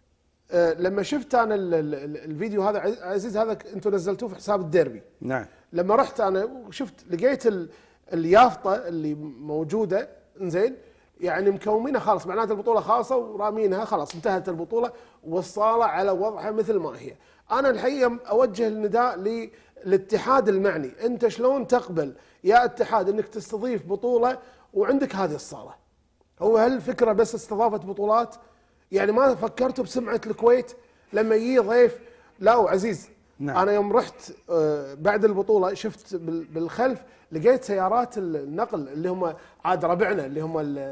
أه لما شفت انا الفيديو هذا عزيز هذا انتم نزلتوه في حساب الديربي. نعم. لما رحت انا وشفت لقيت اليافطه اللي موجوده زين يعني مكومينها خلاص معناته البطوله خالصه ورامينها خلاص انتهت البطوله والصاله على وضعها مثل ما هي. انا الحقيقه اوجه النداء للاتحاد المعني، انت شلون تقبل يا اتحاد انك تستضيف بطوله وعندك هذه الصاله؟ هو هل الفكره بس استضافه بطولات؟ يعني ما فكرتوا بسمعه الكويت لما يجي ضيف؟ لا وعزيز نعم. انا يوم رحت آه، بعد البطوله شفت بال- بالخلف لقيت سيارات النقل اللي هم عاد ربعنا اللي هم ال-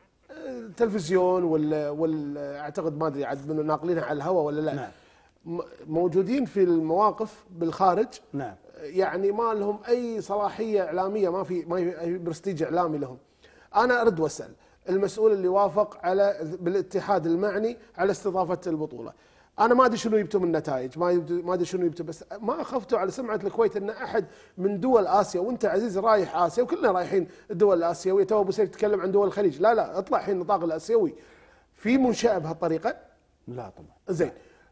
التلفزيون وال, وال اعتقد ما ادري عاد منو ناقلينها على الهواء ولا لا. نعم. م- موجودين في المواقف بالخارج، نعم. يعني ما لهم اي صلاحيه اعلاميه، ما في ما في أي برستيج اعلامي لهم. انا ارد واسال المسؤول اللي وافق على بالاتحاد المعني على استضافه البطوله، انا ما ادري شنو جبتوا من النتائج، ما يبدو ما ادري شنو جبتوا، بس ما اخفتوا على سمعه الكويت ان احد من دول اسيا، وانت عزيز رايح اسيا وكلنا رايحين الدول الاسيويه، تو ابو سيف تكلم عن دول الخليج، لا لا اطلع الحين النطاق الاسيوي في منشاه بهالطريقه. لا طبعا. زين.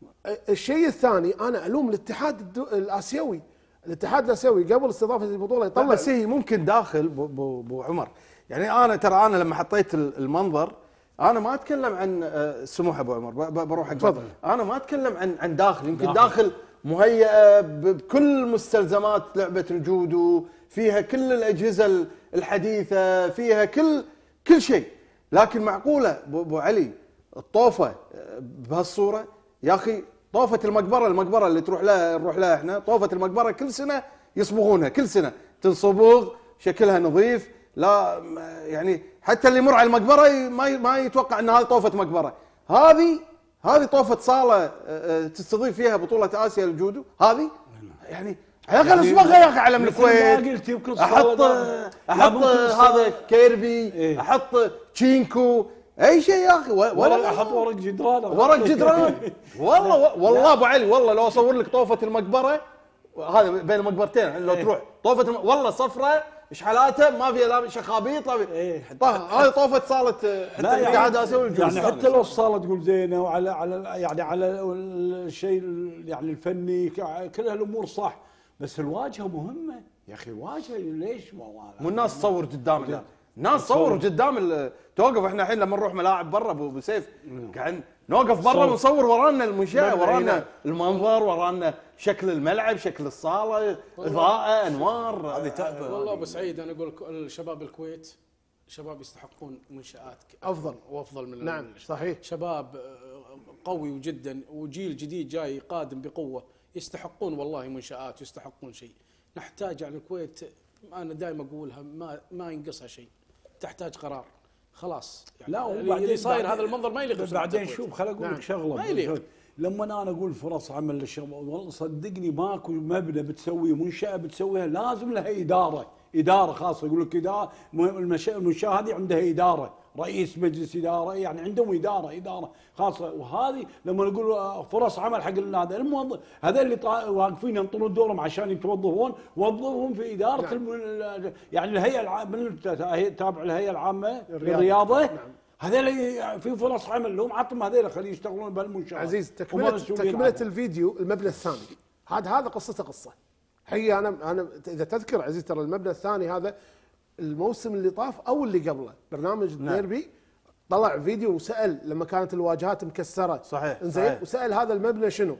الشيء الثاني انا الوم الاتحاد الدو... الاسيوي، الاتحاد الاسيوي قبل استضافه البطوله طبعا يطلع بس هي ممكن داخل ابو بو بو عمر، يعني انا ترى انا لما حطيت المنظر انا ما اتكلم عن آه، سموح ابو عمر، ب- ب- بروح حق تفضل. انا ما اتكلم عن عن داخل، يمكن داخل. داخل, داخل مهيئه ب- بكل مستلزمات لعبه الجودو، فيها كل الاجهزه الحديثه، فيها كل كل شيء، لكن معقوله ابو أبو علي الطوفه آه، بهالصوره؟ يا اخي طوفه المقبره، المقبره اللي تروح لها نروح لها احنا، طوفه المقبره كل سنه يصبغونها، كل سنه تنصبغ شكلها نظيف، لا م- يعني حتى اللي يمر على المقبره ي- ما ي- ما يتوقع ان هذه طوفه مقبره. هذه هذه طوفه صاله آه، آه، تستضيف فيها بطوله اسيا للجودو، هذه يعني على الاقل يعني اصبغها يا اخي علم مثل ما الكويت. قلت يمكن احط صالة- احط لا، ممكن صالة- هذا كيربي، إيه. احط تشينكو، اي شيء يا اخي، و- ورق ولا احط ورق جدران ورق جدران. والله والله ابو علي، والله لو اصور لك طوفه المقبره هذا بين المقبرتين لو تروح طوفه الم... والله صفرة اشحالاتها ما فيها لا شخابيط لا في... إيه. طه- هذه طوفه صاله حتى لا الاتحاد الاسيوي للجودو. يعني حتى لو الصاله تقول زينه وعلى على يعني على الشيء يعني الفني ك- كل هالامور صح، بس الواجهه مهمه يا اخي، الواجهه ليش مو مو الناس تصور قدام ال- الناس تصور قدام ال- توقف. احنا الحين لما نروح ملاعب برا ابو أبو سيف قاعد نوقف برا صور. ونصور ورانا المنشاه، مبنى هنا. ورانا المنظر، ورانا شكل الملعب، شكل الصاله، اضاءه، انوار. هذه تحفه. والله ابو سعيد انا اقول لك الشباب الكويت شباب يستحقون منشآت ك- أفضل. وافضل من نعم من- صحيح. شباب آه، قوي جدا وجيل جديد جاي قادم بقوه، يستحقون والله منشآت ويستحقون شيء. نحتاج على الكويت، انا دائما اقولها ما ما ينقصها شيء، تحتاج قرار خلاص يعني. لا اللي- وبعدين اللي صاير بعدين- هذا المنظر ما يليق بسمعة بعدين الكويت. شوف خل اقول نعم. لك شغله ما يليق. لما انا اقول فرص عمل للشباب، والله صدقني ماكو مبنى بتسويه، منشاه بتسويها لازم لها اداره، اداره خاصه. يقول لك اداره المش- المنشاه هذه عندها اداره، رئيس مجلس اداره، يعني عندهم اداره اداره خاصه. وهذه لما نقول فرص عمل حق هذا الموظف، هذا اللي طا- واقفين ينطرون دورهم عشان يتوظفون، وظفهم في اداره نعم. الم- يعني الهيئه العامه تابع الهيئه العامه الرياضة. للرياضه. نعم. هذول في فرص عمل لهم، عطهم هذول خليه يشتغلون بهالمنشاه. عزيز وما تكمله مسؤولين تكمله عنها. الفيديو المبنى الثاني هذا هذا قصته قصه حقيقه. انا انا اذا تذكر عزيز ترى المبنى الثاني هذا الموسم اللي طاف او اللي قبله برنامج الديربي طلع فيديو وسال لما كانت الواجهات مكسره صحيح، انزين صحيح. وسال هذا المبنى شنو.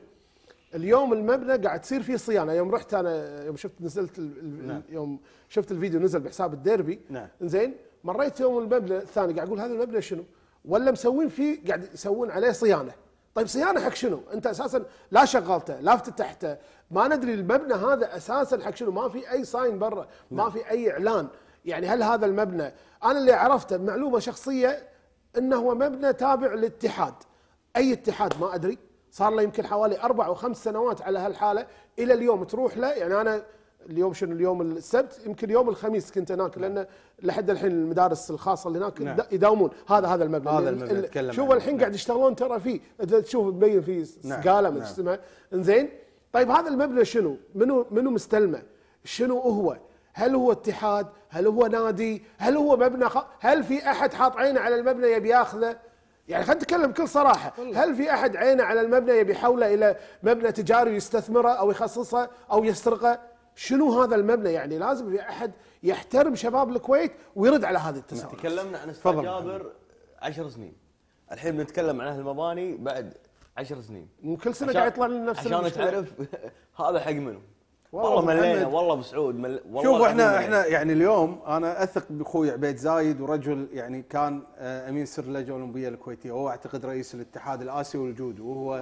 اليوم المبنى قاعد تصير فيه صيانه. يوم رحت انا يوم شفت نزلت ال- ال- نعم. يوم شفت الفيديو نزل بحساب الديربي نعم. انزين مريت يوم المبنى الثاني قاعد اقول هذا المبنى شنو، ولا مسوين فيه قاعد يسوون عليه صيانه. طيب صيانه حق شنو؟ انت اساسا لا شغلته لا افتتحته، ما ندري المبنى هذا اساسا حق شنو، ما في اي ساين برا، ما في اي اعلان. يعني هل هذا المبنى، انا اللي عرفته معلومه شخصيه انه هو مبنى تابع للاتحاد، اي اتحاد ما ادري، صار له يمكن حوالي اربع او خمس سنوات على هالحاله الى اليوم تروح له. يعني انا اليوم شنو اليوم السبت، يمكن يوم الخميس كنت هناك، لان لحد الحين المدارس الخاصه اللي هناك نعم. يداومون هذا هذا المبنى. هذا اللي- المبنى نتكلم شوف عنه. الحين نعم. قاعد يشتغلون ترى فيه، إذا تشوف مبين فيه نعم. سقاله ما نعم. اسمها انزين. طيب هذا المبنى شنو؟ منو منو مستلمه؟ شنو هو؟ هل هو اتحاد؟ هل هو نادي؟ هل هو مبنى خ... هل في احد حاط عينه على المبنى يبي ياخذه؟ يعني خلينا نتكلم بكل صراحه، هل في احد عينه على المبنى يبي يحوله الى مبنى تجاري يستثمره او يخصصه او يسرقه؟ شنو هذا المبنى؟ يعني لازم في احد يحترم شباب الكويت ويرد على هذه التساؤلات. تكلمنا عن تفضل. استاذ جابر عشر سنين، الحين بنتكلم عن اهل المباني بعد عشر سنين. كل سنه عشان- قاعد يطلع لنا نفس عشان المشكلة. تعرف هذا حق منو. والله والله ملينا، محمد. والله ابو سعود مل... والله شوف العظيم احنا ملينا. احنا يعني اليوم انا اثق باخوي عبيد زايد، ورجل يعني كان آه، امين سر اللجنه الاولمبيه الكويتيه، وهو اعتقد رئيس الاتحاد الاسيوي للجودو، وهو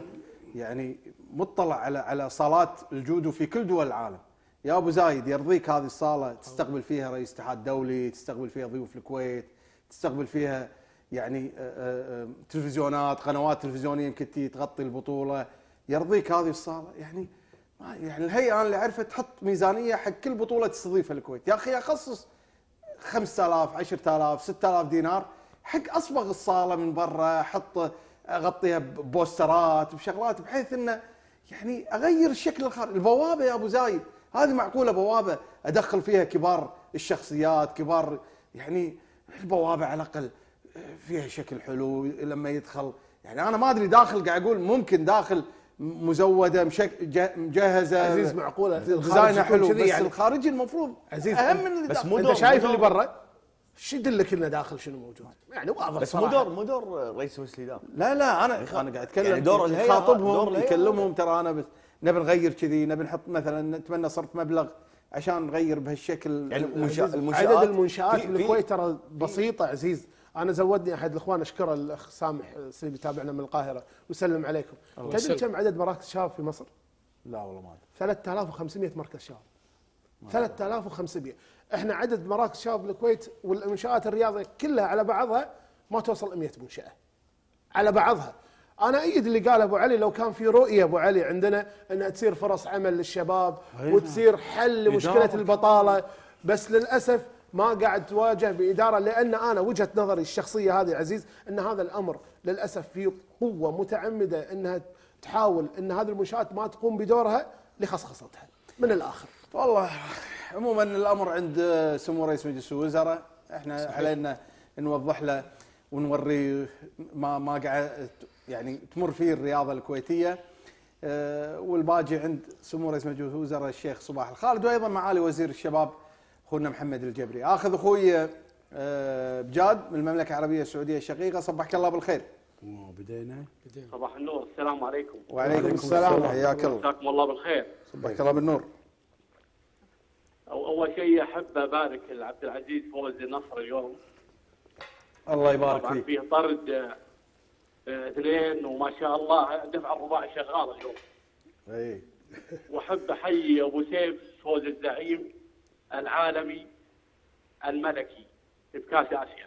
يعني مطلع على على صالات الجودو في كل دول العالم. يا ابو زايد يرضيك هذه الصاله تستقبل فيها رئيس اتحاد دولي، تستقبل فيها ضيوف الكويت، تستقبل فيها يعني تلفزيونات، قنوات تلفزيونيه يمكن تغطي البطوله، يرضيك هذه الصاله؟ يعني يعني الهيئه انا اللي اعرفها تحط ميزانيه حق كل بطوله تستضيفها الكويت، يا اخي اخصص خمسة آلاف عشرة آلاف ستة آلاف دينار حق اصبغ الصاله من برا، احط اغطيها ببوسترات بشغلات بحيث انه يعني اغير الشكل الخارجي. البوابه يا ابو زايد هذه معقوله بوابه ادخل فيها كبار الشخصيات، كبار يعني البوابه على الاقل فيها شكل حلو لما يدخل. يعني انا ما ادري داخل قاعد اقول ممكن داخل مزوده مجهزه عزيز معقوله ديزاينها حلو، بس يعني الخارجي المفروض عزيز اهم من اللي بس داخل. مو انت شايف اللي برا، ايش يدلك انه داخل شنو موجود؟ يعني واضح بس مو دور مو دور رئيس مجلس الاداره. لا لا انا انا قاعد اتكلم يعني دور الهيئة، دور خاطبهم الهيئة يكلمهم ترى انا بس نبي نغير كذي، نبي نحط مثلا نتمنى صرف مبلغ عشان نغير بهالشكل. يعني المنشآت عدد المنشآت بالكويت ترى بسيطه عزيز. انا زودني احد الاخوان اشكره الاخ سامح سليم يتابعنا من القاهره ويسلم عليكم. تدري كم عدد مراكز شباب في مصر؟ لا والله ما ادري. ثلاثة آلاف وخمسمئة مركز شباب. ثلاثة آلاف وخمسمئة. احنا عدد مراكز شباب بالكويت والمنشآت الرياضيه كلها على بعضها ما توصل مئة منشاه على بعضها. انا ايد اللي قال ابو علي، لو كان في رؤيه ابو علي عندنا انها تصير فرص عمل للشباب وتصير حل لمشكله البطاله، بس للاسف ما قاعد تواجه باداره. لان انا وجهه نظري الشخصيه هذه عزيز ان هذا الامر للاسف في قوه متعمده انها تحاول ان هذه المنشات ما تقوم بدورها لخصخصتها من الاخر. والله عموما الامر عند سمو رئيس مجلس الوزراء، احنا صحيح. علينا نوضح له ونوري ما ما قاعد يعني تمر فيه الرياضه الكويتيه، أه والباقي عند سمو رئيس مجلس الوزراء الشيخ صباح الخالد، وايضا معالي وزير الشباب اخونا محمد الجبري. اخذ اخوي أه بجاد من المملكه العربيه السعوديه الشقيقه، صبحك الله بالخير. بدينا صباح النور، السلام عليكم. وعليكم السلام، حياك الله. مساكم الله بالخير. صبحك الله بالنور. اول شيء احب ابارك لعبد العزيز فوز النصر اليوم. الله يبارك فيك. فيه طرد اثنين وما شاء الله دفع الرباعي شغال اليوم. اي. واحب احيي ابو سيف فوز الزعيم العالمي الملكي بكاس اسيا.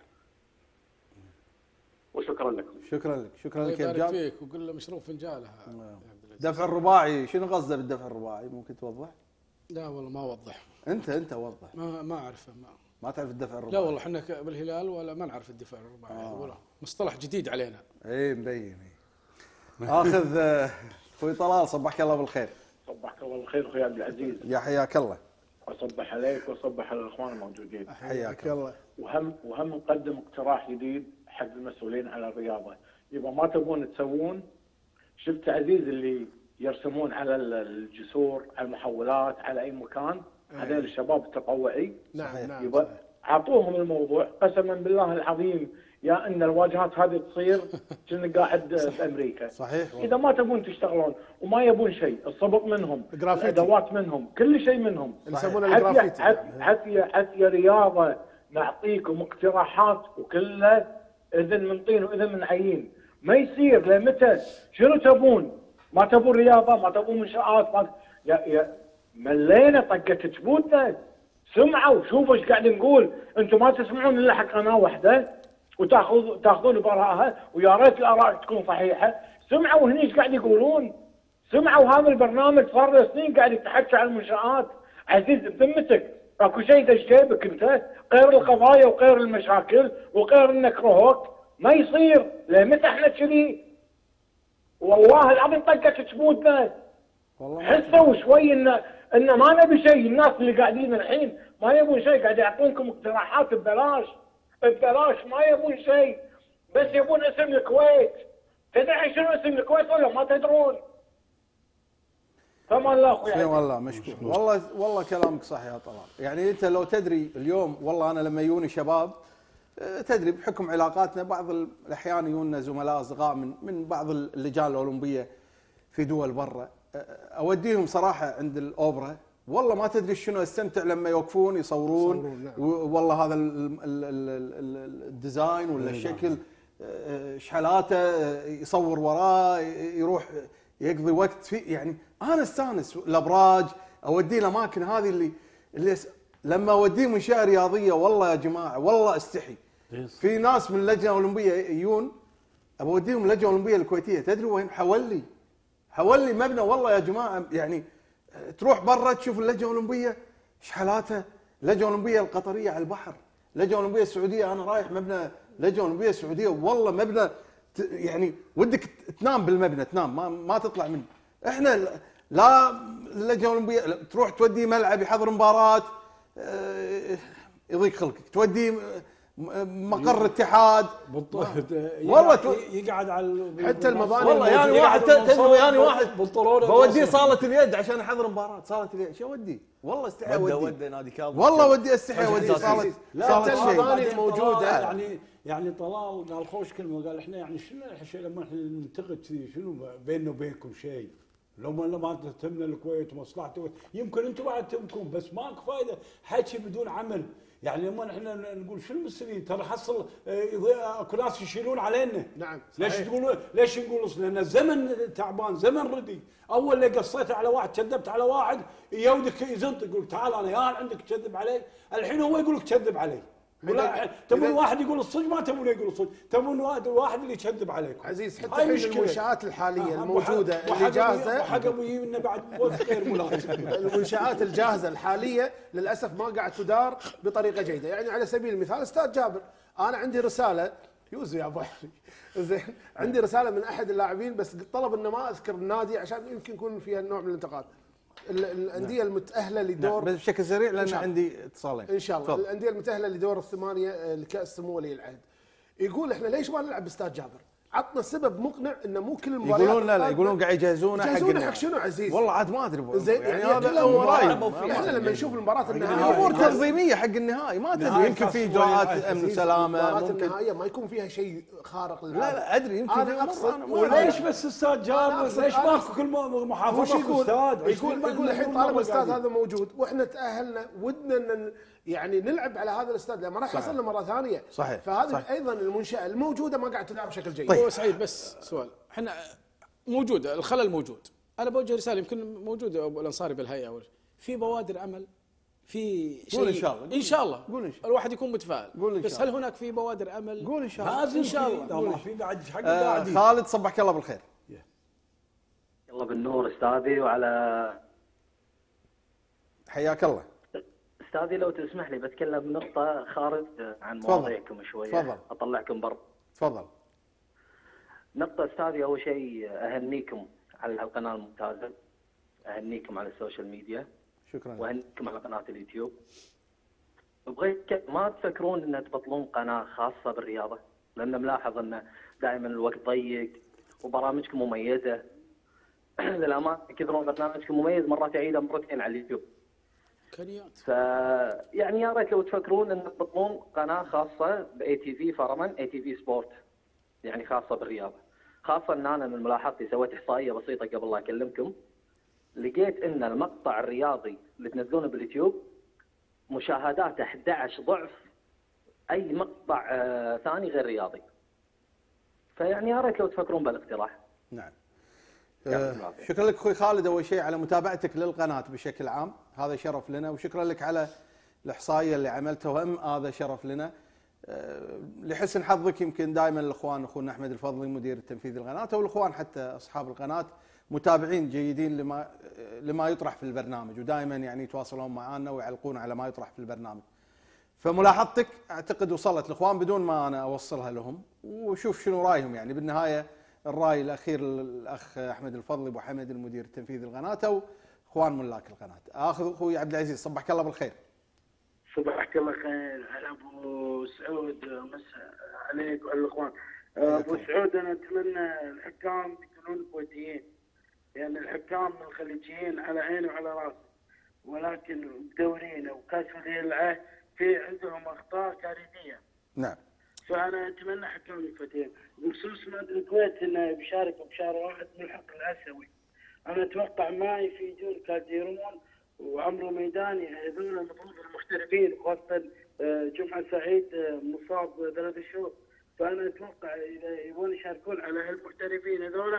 وشكرا لكم. شكرا لك، شكرا لك يا بجاد. بجاد. فيك وقول له مشروف فنجالها. دفع الرباعي شنو قصده بالدفع الرباعي؟ ممكن توضح؟ لا والله ما اوضح. انت انت وضح. ما ما اعرفه ما ما تعرف الدفع الرباعي؟ لا والله احنا بالهلال ولا ما نعرف الدفاع الرباعي. آه. ولا مصطلح جديد علينا. اي مبين. اخذ اخوي طلال، صبحك الله بالخير. صبحك الله بالخير اخوي عبد العزيز. يا حياك الله. واصبح عليك واصبح على الاخوان الموجودين. حياك الله. وهم وهم نقدم اقتراح جديد حق المسؤولين على الرياضه، اذا ما تبون تسوون، شفت عزيز اللي يرسمون على الجسور، على المحولات، على اي مكان، هذول الشباب التطوعي. نعم نعم. يبقى اعطوهم الموضوع، قسما بالله العظيم يا ان الواجهات هذه تصير كأنك قاعد في امريكا. صحيح. اذا ما تبون تشتغلون وما يبون شيء، الصبغ منهم، الادوات منهم، كل شيء منهم. يسمونه الجرافيتي. حتى حتى رياضه نعطيكم اقتراحات وكلها اذن من طين واذن من عيين. ما يصير لمتى؟ شنو تبون؟ ما تبون رياضه، ما تبون منشآت، ما يا يا ملينا طقه تبوتنا. سمعوا شوفوا ايش قاعد نقول، انتم ما تسمعون الا حق قناه واحده وتاخذ تاخذون براءها، ويا ريت الاراء تكون صحيحه. سمعوا هني ايش قاعد يقولون، سمعوا هذا البرنامج صار له سنين قاعد يتحكى عن المنشآت. عزيز بذمتك اكو شيء دش جيبك انت غير القضايا وغير المشاكل وغير انك رهوك؟ ما يصير. لمتى احنا كذي؟ والله العظيم طقه تبوتنا. حسوا شوي ان ان ما نبي شيء. الناس اللي قاعدين الحين ما يبون شيء، قاعد يعطونكم اقتراحات ببلاش ببلاش، ما يبون شيء، بس يبون اسم الكويت. تدري شنو اسم الكويت ولا ما تدرون؟ فما الله اخوي. اي والله مشكور. والله والله كلامك صح يا طلال. يعني انت لو تدري اليوم، والله انا لما يجوني شباب تدري بحكم علاقاتنا بعض الاحيان يجونا زملاء اصدقاء من من بعض اللجان الاولمبيه في دول برا، اوديهم صراحه عند الاوبرا، والله ما تدري شنو استمتع لما يوقفون يصورون, يصورون نعم. والله هذا الديزاين ولا الشكل شحالاته، يصور وراه، يروح يقضي وقت في يعني انا استانس الابراج اوديه الاماكن هذه اللي اللي لما اوديه منشاه رياضيه والله يا جماعه والله استحي. في ناس من اللجنه الاولمبيه يجون اوديهم اللجنه الاولمبيه الكويتيه، تدري وين؟ حولي حولي مبنى والله يا جماعه. يعني تروح برا تشوف اللجنه الاولمبيه ايش حالاتها، اللجنه الاولمبيه القطريه على البحر، اللجنه الاولمبيه السعوديه انا رايح مبنى اللجنه الاولمبيه السعوديه والله مبنى يعني ودك تنام بالمبنى، تنام ما ما تطلع منه. احنا لا اللجنه الاولمبيه تروح تودي ملعب يحضر مباراه يضيق خلقك، تودي مقر اتحاد والله تو... يقعد على حتى المباني والله يعني واحد تدري يعني واحد بوديه صاله اليد عشان احضر مباراه صاله اليد، شو اودي؟ والله استحي اودي ودي نادي كاظم والله ودي استحي اودي صاله صاله المباني الموجوده. يعني يعني طلال قال خوش كلمه، قال احنا يعني شنو الحشي لما احنا ننتقد شنو بيننا وبينكم شيء؟ لو ما ما تهتمنا الكويت ومصلحته يمكن انتم بعد تمكن، بس ماكو فائده حكي بدون عمل. يعني لما احنا نقول شنو المسؤولين ترى حصل اكو ناس يشيلون علينا. نعم ليش تقولون ليش نقول لان الزمن تعبان، زمن ردي. اول اللي قصيت على واحد كذبت على واحد يودك يزنط يقول تعال انا يا عندك تكذب علي، الحين هو يقول لك كذب علي. ولا تبون واحد يقول الصدق ما تبون يقول الصدق، تبون واحد اللي يكذب عليكم. عزيز حتى الحين المنشآت الحاليه الموجوده اللي جاهزه وحق ابوي لنا بعد وقت غير مناسب. المنشآت الجاهزه الحاليه للاسف ما قاعد تدار بطريقه جيده. يعني على سبيل المثال استاذ جابر، انا عندي رساله يوزو يا ابو علي زين، عندي رساله من احد اللاعبين بس طلب انه ما اذكر النادي عشان يمكن يكون فيها نوع من الانتقاد. الانديه المتاهله لدور بس بشكل سريع لان عندي اتصالين ان شاء الله فضل. الانديه المتاهله لدور الثمانيه لكاس سمو ولي العهد يقول احنا ليش ما نلعب باستاد جابر؟ عطنا سبب مقنع انه مو كل المباريات يقولون لا لا يقولون قاعد يجهزونه حق يجهزونه حق شنو عزيز؟ والله عاد ما ادري زين يعني هذا امور احنا لما نشوف المباراه النهائيه امور تنظيميه حق النهائي ما تدري يمكن في اجراءات امن وسلامه المباراه النهائيه ما يكون فيها شيء خارق للعاده. لا لا ادري يمكن انا اقصد وليش بس استاد جابر؟ ليش ماكو كل محافظه استاد؟ يقول يقول الحين طالما الاستاد هذا موجود واحنا تاهلنا ودنا يعني نلعب على هذا الاستاد لان ما راح يحصل لنا مره ثانيه. صحيح. فهذه صحيح. ايضا المنشاه الموجوده ما قاعد تدار بشكل جيد. طيب هو سعيد بس سؤال، احنا موجود الخلل موجود، انا بوجه رساله يمكن موجوده ابو الانصاري بالهيئه أول. في بوادر امل، في شيء ان شاء الله ان شاء الله قول إن شاء الله. الواحد يكون متفائل، قول إن بس شاء هل الله. هناك في بوادر امل؟ قول ان شاء الله لازم ان شاء الله. ما في بعد حق آه قاعدين. خالد صبحك الله بالخير. الله بالنور استاذي وعلى حياك الله استاذي. لو تسمح لي بتكلم بنقطه خارج عن مواضيعكم شويه. تفضل اطلعكم برا. تفضل. نقطه استاذي، اول شيء اهنيكم على القناه الممتازه، اهنيكم على السوشيال ميديا، شكرا، واهنيكم على قناه اليوتيوب. بغيت ما تفكرون ان تبطلون قناه خاصه بالرياضه، لان ملاحظ ان دائما الوقت ضيق وبرامجكم مميزه. للامانه كثرون برنامجكم مميز، مرات اعيده مرتين على اليوتيوب. امكانيات. ف يعني يا ريت لو تفكرون ان تبطلون قناه خاصه باي تي في فرما، اي تي في سبورت، يعني خاصه بالرياضه. خاصه ان انا من ملاحظتي سويت احصائيه بسيطه قبل لا اكلمكم، لقيت ان المقطع الرياضي اللي تنزلونه باليوتيوب مشاهداته أحد عشر ضعف اي مقطع آه ثاني غير رياضي. فيعني يا ريت لو تفكرون بالاقتراح. نعم. آه شكرا لك اخوي خالد اول شيء على متابعتك للقناه بشكل عام، هذا شرف لنا، وشكرا لك على الاحصائيه اللي عملتها وهم هذا شرف لنا. آه لحسن حظك يمكن دائما الاخوان اخونا احمد الفضلي مدير التنفيذي للقناه والاخوان حتى اصحاب القناه متابعين جيدين لما لما يطرح في البرنامج، ودائما يعني يتواصلون معنا ويعلقون على ما يطرح في البرنامج. فملاحظتك اعتقد وصلت الاخوان بدون ما انا اوصلها لهم، وشوف شنو رايهم. يعني بالنهايه الراي الاخير للاخ احمد الفضلي ابو حمد المدير التنفيذي للقناه واخوان ملاك القناه. اخذ اخوي عبد العزيز صبحك الله بالخير. صبحك الله خير على ابو سعود، مساء عليك وعلى الاخوان. ابو سعود انا اتمنى الحكام يكونون كويتيين، لان يعني الحكام الخليجيين على عيني وعلى راسي، ولكن بدورينا وكاس ولي العهد في عندهم اخطاء كارثيه. نعم. فانا اتمنى حكام الكويتيين، بخصوص نادي الكويت انه بيشارك بشهر واحد ملحق الاسيوي. انا اتوقع ما يفيدون كالديرون وعمرو ميداني، هذول المفروض المحترفين، خاصه جمعه سعيد مصاب ثلاث شهور. فانا اتوقع اذا يبون يشاركون على هالمحترفين هذول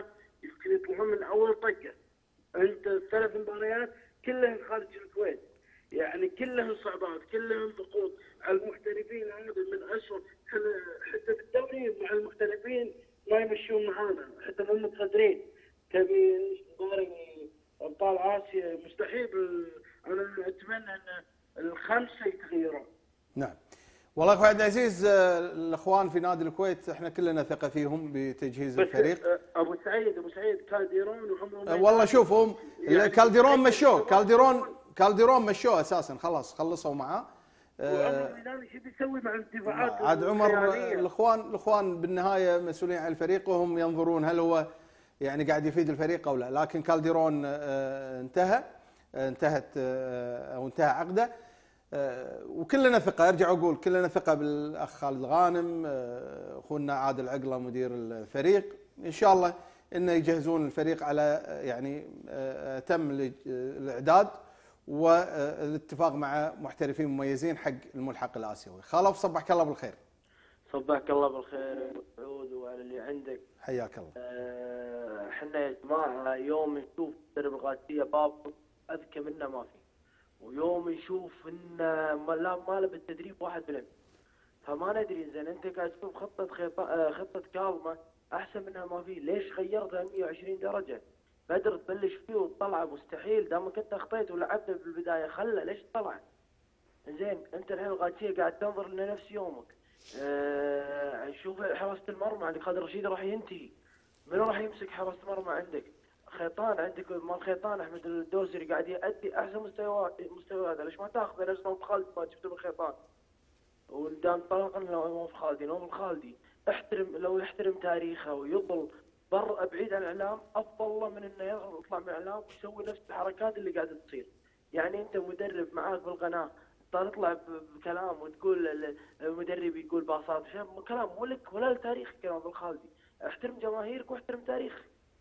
يمكن يطلعون من اول طقه. انت الثلاث مباريات كلهم خارج الكويت، يعني كلهم صعوبات، كلهم ضغوط على المحترفين. هذا من اشهر حتى بالدوري مع المحترفين ما يمشون معانا، حتى مو متقدرين. تبي مباري ابطال اسيا مستحيل. انا اتمنى ان الخمسه يتغيرون. نعم. والله اخوي عبد العزيز، الاخوان في نادي الكويت احنا كلنا ثقه فيهم بتجهيز الفريق. ابو سعيد ابو سعيد كالديرون وعمره والله شوف هم يعني كالديرون مشوه كالديرون كالديرون مشوه اساسا، خلاص خلصوا معاه. وعمر ميلاني شو بيسوي مع الدفاعات؟ عاد عمر الاخوان الاخوان بالنهايه مسؤولين عن الفريق وهم ينظرون هل هو يعني قاعد يفيد الفريق او لا، لكن كالديرون انتهى انتهت او انتهى عقده، وكلنا ثقه. ارجع اقول كلنا ثقه بالاخ خالد غانم، اخونا عادل عقله مدير الفريق، ان شاء الله انه يجهزون الفريق على يعني تم الاعداد والاتفاق مع محترفين مميزين حق الملحق الاسيوي. خلف صبحك الله بالخير. صبحك الله بالخير سعود وعلى اللي عندك. حياك الله. احنا يا جماعه يوم نشوف مدرب القادسيه باب اذكى منا ما في، ويوم نشوف ان لا ماله بالتدريب واحد بالمية، فما ندري زين انت قاعد تشوف خطه خطه خطه كاظمه احسن منها ما في، ليش غيرتها مية وعشرين درجه؟ بدر تبلش فيه وتطلعه مستحيل، دامك انت اخطيت ولعبته بالبدايه خله ليش تطلع؟ زين انت الحين القادسيه قاعد تنظر لنفس يومك. اه شوف حراسه المرمى عندك خالد رشيد راح ينتهي، من راح يمسك حراسه المرمى عندك؟ خيطان عندك مال خيطان احمد الدوسري قاعد يؤدي احسن مستوى مستوى هذا، ليش ما تاخذه نفس نوف خالدي ما جبته من خيطان؟ وقدام طلقا نوف خالدي نوف الخالدي احترم، لو يحترم تاريخه ويظل بر بعيد عن الاعلام افضل له من انه يطلع من الاعلام ويسوي نفس الحركات اللي قاعده تصير. يعني انت مدرب معاك بالقناه تطلع بكلام وتقول المدرب يقول باصات كلام مو لك ولا لتاريخك كلام بالخالدي. احترم جماهيرك واحترم تاريخك.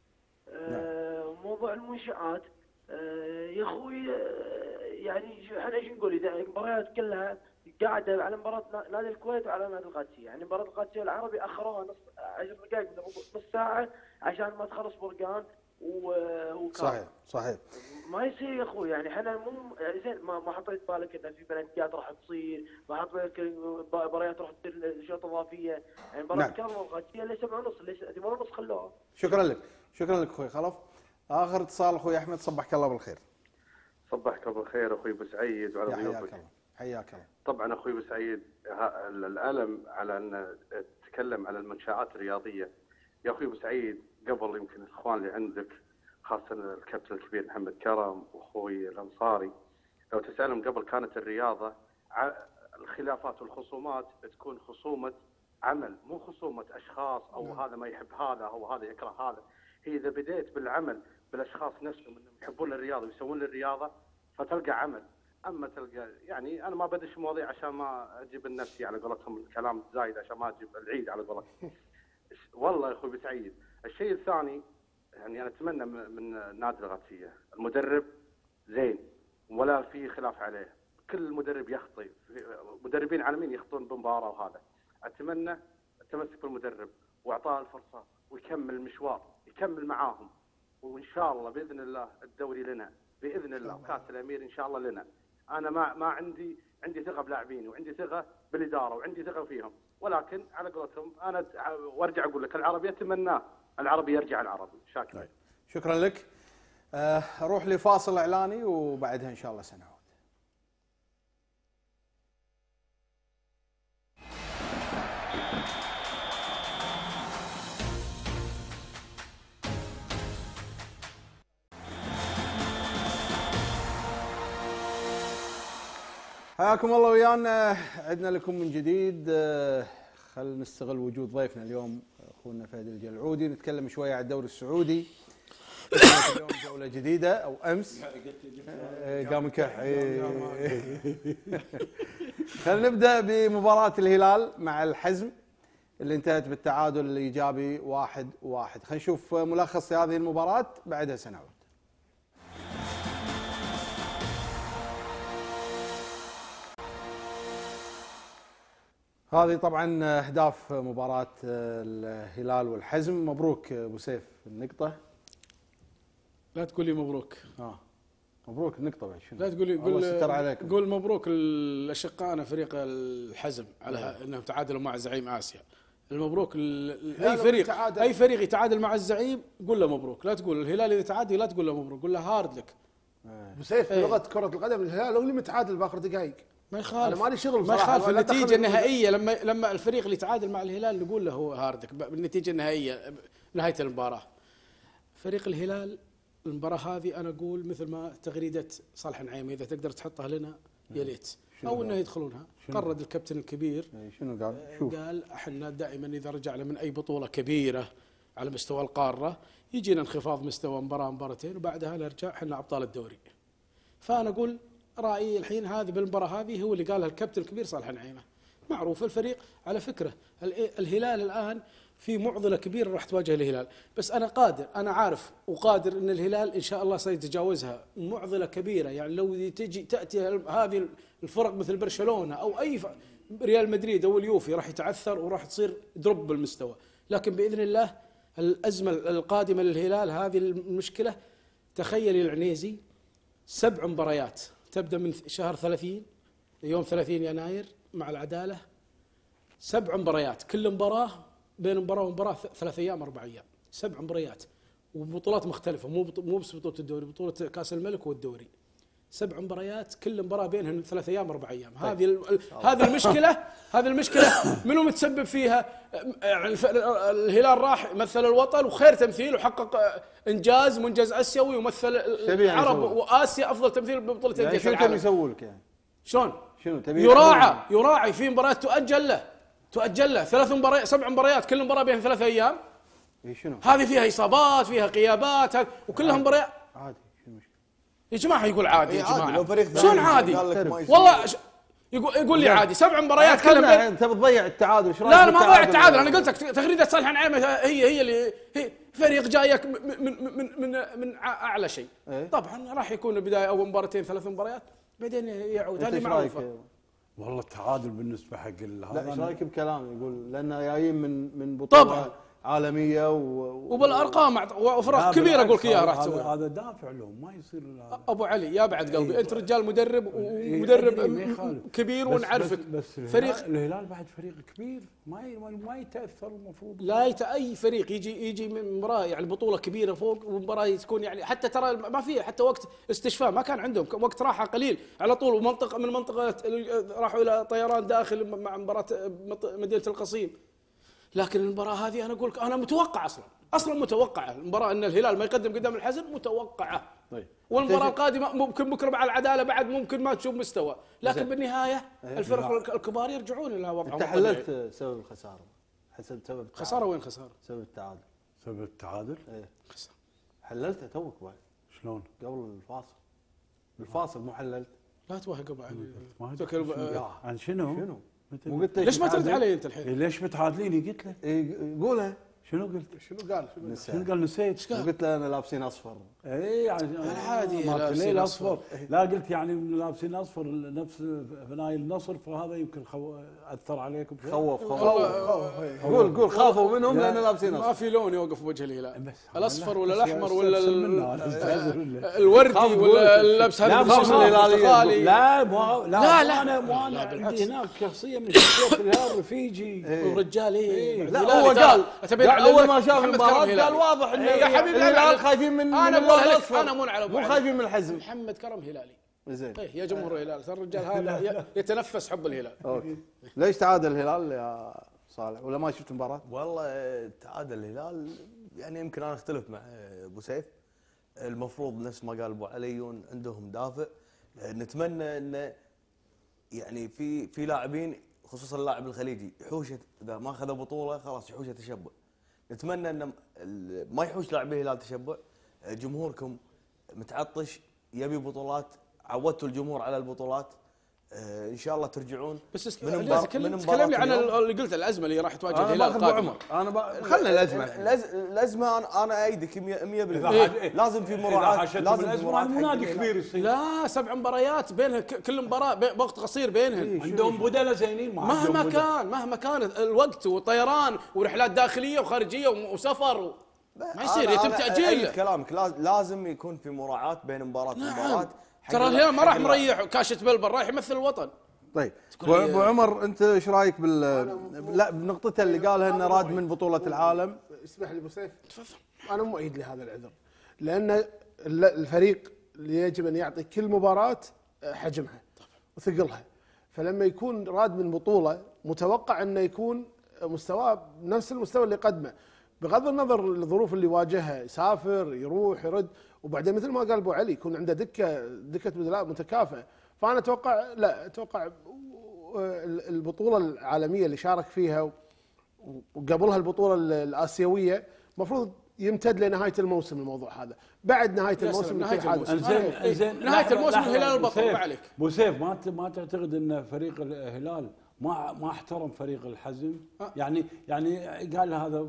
آه موضوع المنشآت آه يا اخوي آه يعني احنا ايش نقول؟ اذا المباريات كلها قاعده على مباراه نادي الكويت وعلى نادي القادسيه، يعني مباراه القادسيه العربي اخروها نص عشر دقائق نص ساعه عشان ما تخلص برقان وكان. صحيح صحيح. ما يصير يا اخوي، يعني احنا مو يعني زين ما, ما حطيت بالك ان في بلنتيات راح تصير، ما حطيت بالك مباريات راح تصير شوط اضافيه، يعني مباراه كامله القادسيه ليش سبعة ونص ليش ثمانية ونص خلوها. شكرا لك شكرا لك اخوي خلف. اخر اتصال اخوي احمد، صبحك الله بالخير. صبحك الله بالخير اخوي ابو سعيد وعلى ضيوفك. حياك الله حياك الله. طبعا اخوي ابو سعيد الالم على ان تتكلم على المنشآت الرياضيه. يا اخوي ابو سعيد قبل يمكن الاخوان اللي عندك خاصه الكابتن الكبير محمد كرم واخوي الانصاري لو تسالهم قبل كانت الرياضه الخلافات والخصومات تكون خصومه عمل مو خصومه اشخاص او هذا ما يحب هذا او هذا يكره هذا. هي اذا بديت بالعمل بالاشخاص نفسهم انهم يحبون الرياضه ويسوون الرياضه فتلقى عمل. اما تلقى يعني انا ما بدش مواضيع عشان ما اجيب النفسي على قولتهم الكلام زايد عشان ما اجيب العيد على قولتهم. والله يا اخوي ابو سعيد الشيء الثاني يعني انا اتمنى من نادي القادسيه المدرب زين ولا في خلاف عليه، كل مدرب يخطئ، مدربين عالمين يخطئون بمباراه وهذا. اتمنى التمسك بالمدرب واعطاه الفرصه ويكمل المشوار يكمل معاهم، وان شاء الله باذن الله الدوري لنا باذن الله وكاس الامير ان شاء الله لنا. انا ما ما عندي عندي ثقه بلاعبيني وعندي ثقه بالاداره وعندي ثقه فيهم، ولكن على قولتهم انا وارجع اقول لك العربي اتمناه العربي يرجع العربي. شاكر. شكرا لك. اروح لفاصل اعلاني وبعدها ان شاء الله سنعود. حياكم الله ويانا، عدنا لكم من جديد. خلينا نستغل وجود ضيفنا اليوم اخونا فهد الجلعودي، نتكلم شويه عن الدوري السعودي. اليوم جوله جديده او امس قام يكح. خلينا نبدا بمباراه الهلال مع الحزم اللي انتهت بالتعادل الايجابي واحد واحد. خلينا نشوف ملخص هذه المباراه بعدها سنعود. هذه طبعا اهداف مباراه الهلال والحزم. مبروك ابو سيف النقطه لا تقول لي مبروك. اه مبروك النقطه بعد شنو؟ لا تقول لي الله ستر قول عليكم. قول مبروك الاشقائنا فريق الحزم على انهم تعادلوا مع زعيم اسيا. المبروك ال- اي فريق اي فريق يتعادل مع الزعيم قول له مبروك. لا تقول الهلال اذا تعادل لا تقول له مبروك، قول له هارد لك. ابو سيف بلغه كره القدم الهلال هو اللي متعادل باخر دقائق. ما يخالف، انا مالي شغل ما صراحة. يخالف ولا النتيجه دخل- النهائيه لما لما الفريق اللي يتعادل مع الهلال نقول له هو هاردك بالنتيجه النهائيه نهايه المباراه. فريق الهلال المباراه هذه انا اقول مثل ما تغريده صالح نعيمه اذا تقدر تحطها لنا يا ليت او انه يدخلونها. قرد الكابتن الكبير شنو قال؟ شوف قال احنا دائما اذا رجعنا من اي بطوله كبيره على مستوى القاره يجينا انخفاض مستوى مباراه مباراتين وبعدها نرجع احنا ابطال الدوري. فانا اقول رايي الحين هذه بالمباراه هذه هو اللي قالها الكابتن الكبير صالح نعيمه. معروف الفريق على فكره الهلال الان في معضله كبيره راح تواجه الهلال، بس انا قادر انا عارف وقادر ان الهلال ان شاء الله سيتجاوزها. معضله كبيره يعني لو تجي تاتي هذه الفرق مثل برشلونه او اي ريال مدريد او اليوفي راح يتعثر وراح تصير دروب بالمستوى، لكن باذن الله الازمه القادمه للهلال هذه المشكله. تخيل العنيزي سبع مباريات تبدا من شهر ثلاثين يوم ثلاثين يناير مع العداله، سبع مباريات كل مباراه بين مباراه ومباراه ثلاث ايام اربع ايام، سبع مباريات وبطولات مختلفه مو مو بس بطوله الدوري، بطوله كاس الملك والدوري. سبع مباريات كل مباراه بينهم ثلاث ايام اربع ايام. هذه ال- هذه المشكله هذه المشكله منو متسبب فيها؟ الف- الهلال راح مثل الوطن وخير تمثيل وحقق انجاز منجز اسيوي ومثل العرب واسيا افضل تمثيل ببطوله يعني انديه شنو العالم. تبي يسووا لك يعني؟ شلون؟ شنو تبي يراعى يراعي في مباريات تؤجل له تؤجل له ثلاث مباريات سبع مباريات كل مباراه بين ثلاث ايام. اي شنو؟ هذه فيها اصابات فيها غيابات هذ- وكلها مباريات عادي شنو المشكله؟ يا جماعه يقول عادي يا عادي، جماعه لو فريق ثاني شلون عادي؟ قال لك ما يصير. والله ش- يقول يقول لي عادي سبع مباريات كلها انت بتضيع التعادل ايش رايك؟ لا لا ما ضيع بالتعادل؟ التعادل. انا قلت لك تغريده صالح نعيمه هي هي اللي هي فريق جايك من من من من, من اعلى شيء. إيه؟ طبعا راح يكون البدايه اول مباراتين ثلاث مباريات بعدين يعود. أنت هذه إيش رايك؟ معروفه. والله التعادل بالنسبه حق لا هذا ايش رايك بكلامي؟ يقول لان جايين من من بطوله طبعاً. عالميه و... وبالارقام أعط- وفرق كبيره اقول لك اياها راح هذا- تسويها. هذا دافع لهم ما يصير هذا. ابو علي يا بعد قلبي إيه. انت رجال مدرب إيه، ومدرب أدري، ما يخالف. كبير بس- ونعرفك. بس, بس فريق فريق الهلال بعد فريق كبير ما ي- ما يتاثر المفروض. لا يت... اي فريق يجي يجي من مباراه يعني بطوله كبيره فوق ومباراه تكون يعني حتى ترى ما في حتى وقت استشفاء ما كان عندهم وقت راحه قليل على طول ومنطقه من منطقه راحوا الى طيران داخل مع مباراه مدينه القصيم. لكن المباراه هذه انا اقول لك انا متوقع اصلا اصلا متوقعه المباراه ان الهلال ما يقدم قدام الحزم متوقعه. طيب والمباراه القادمه ممكن بكره مع العداله بعد ممكن ما تشوف مستوى، لكن بالنهايه الفرق الكبار يرجعون الى وضعهم. انت حللت سبب الخساره؟ حسبت سبب التعادل. خساره وين خساره؟ سبب التعادل. سبب التعادل ايه حللته توك بعد شلون؟ قبل الفاصل. بالفاصل مو حللت؟ لا توهق ابو علي. ما تكل- أدري. عن شنو؟ شنو؟ متى- مو قلت ليش ما ترد متعادل؟ علي انت الحين؟ إيه، ليش متعادلين قلت له؟ ايه قولها. شنو قلت؟ شنو قال؟ شنو نسيت. شنو قال نسيت؟ قلت له انا لابسين اصفر. اي يعني عادي ما لابسين الليل أصفر. اصفر. لا قلت يعني لابسين اصفر نفس فنايل النصر فهذا يمكن خو... اثر عليكم شوي. خوف خوف والله قول قول خافوا منهم لا. لان لابسين ما اصفر. في لون يوقف بوجه الهلال. بس الاصفر لا، ولا بس الاحمر يا ولا أستاذ ال- سلمنا، أنا أستاذ ولا- الوردي خاف ولا قول. اللبس لا، هذا خاف من الهلاليين. البرتقالي. لا مو لا لا، لا لا. انا مو لا، انا بالعكس. عندي هناك شخصيه من شخصيات الهلال رفيجي. والرجال ايه لا هلالي هو ترى. قال أتبين قال على اول لك ما شاف محمد المباراه كرم قال هلالي. واضح ان إيه يا حبيبي لا، الهلال لا. خايفين من انا من اقول اللون لك الأصفر. انا مو على ابو مو علي. خايفين من الحزم. محمد كرم هلالي. زين إيه يا جمهور الهلال ترى الرجال هذا ي- يتنفس حب الهلال. اوكي ليش تعادل الهلال يا صالح ولا ما شفت المباراه؟ والله تعادل الهلال يعني يمكن انا اختلف مع ابو سيف. المفروض نفس ما قال ابو علي عندهم دافع. نتمنى انه يعني في في لاعبين خصوصا اللاعب الخليجي يحوشه اذا ما اخذ بطوله خلاص يحوشه تشبع. نتمنى انه ما يحوش لاعبي الهلال تشبع. جمهوركم متعطش يبي بطولات، عودتوا الجمهور على البطولات. آه ان شاء الله ترجعون. بس اسك... من لازم مبار- تكلم من تكلم لي عن مباراة اللي قلت الازمه اللي راح تواجه انا الهلال باخذ ابو القادمه. عمر انا ب... خلنا الازمه الحين. الأز- الازمه انا انا ايدك مية بالمية. إيه. لازم في اذا مراعاه حاشتهم لازم في الازمه مراعاه مو حق نادي الهلال. كبير يصير. لا سبع مباريات بينها ك- كل مباراه بي- وقت قصير بينهم. عندهم بدله زينين ما عندهم مهما بدلة. كان مهما كان الوقت وطيران ورحلات داخليه وخارجيه وم- وسفر و... ما يصير يتم تاجيله. كلامك لازم يكون في مراعاه بين مباراه ومباراه. ترى الهلال ما راح مريح كاشة بلبل، رايح يمثل الوطن. طيب ابو عمر انت ايش رايك بال لا بنقطته اللي قالها انه راد من بطوله العالم؟ اسمح لي ابو سيف، تفضل. انا مؤيد لهذا العذر، لان الفريق اللي يجب ان يعطي كل مباراه حجمها وثقلها، فلما يكون راد من بطوله متوقع انه يكون مستواه بنفس المستوى اللي قدمه، بغض النظر الظروف اللي واجهها، يسافر يروح يرد، وبعدين مثل ما قال ابو علي يكون عنده دكه دكه بدلاء متكافئه. فانا اتوقع لا اتوقع البطوله العالميه اللي شارك فيها وقبلها البطوله الاسيويه المفروض يمتد لنهايه الموسم. الموضوع هذا بعد نهايه الموسم نهايه الموسم زين زين نهايه الموسم الهلال البطل. ما عليك ابو سيف، ما ما تعتقد ان فريق الهلال ما ما احترم فريق الحزم؟ أه. يعني يعني قال هذا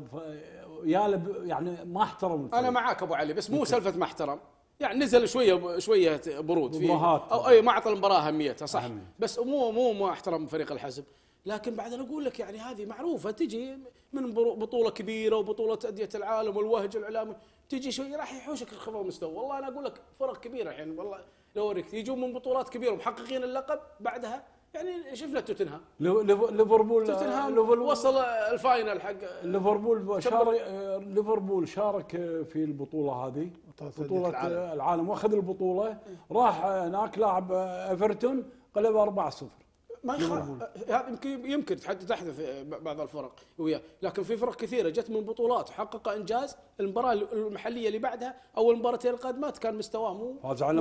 يا يعني ما احترم الفريق. انا معاك ابو علي، بس مو سالفه ما احترم، يعني نزل شويه شويه برود فيه او اي ما اعطى المباراه اهميتها صح أهمي. بس مو مو ما احترم فريق الحزم. لكن بعدين اقول لك يعني هذه معروفه، تجي من بطوله كبيره وبطوله انديه العالم والوهج الاعلامي، تجي شوي راح يحوشك انخفاض مستوى. والله انا اقول لك فرق كبيره الحين يعني والله لو اوريك يجون من بطولات كبيره ومحققين اللقب بعدها. يعني شفنا توتنهام ليفربول توتنهام وصل الفاينل حق ليفربول. شارك ليفربول شارك في البطوله هذه بطوله العالم, العالم واخذ البطوله، راح هناك لاعب ايفرتون قلب أربعة صفر. ما يخالف هذا يمكن يمكن تحدث بعض الفرق وياه، لكن في فرق كثيره جت من بطولات وحقق انجاز. المباراه المحليه اللي بعدها او المباراتين القادمات كان مستواه مو فاز على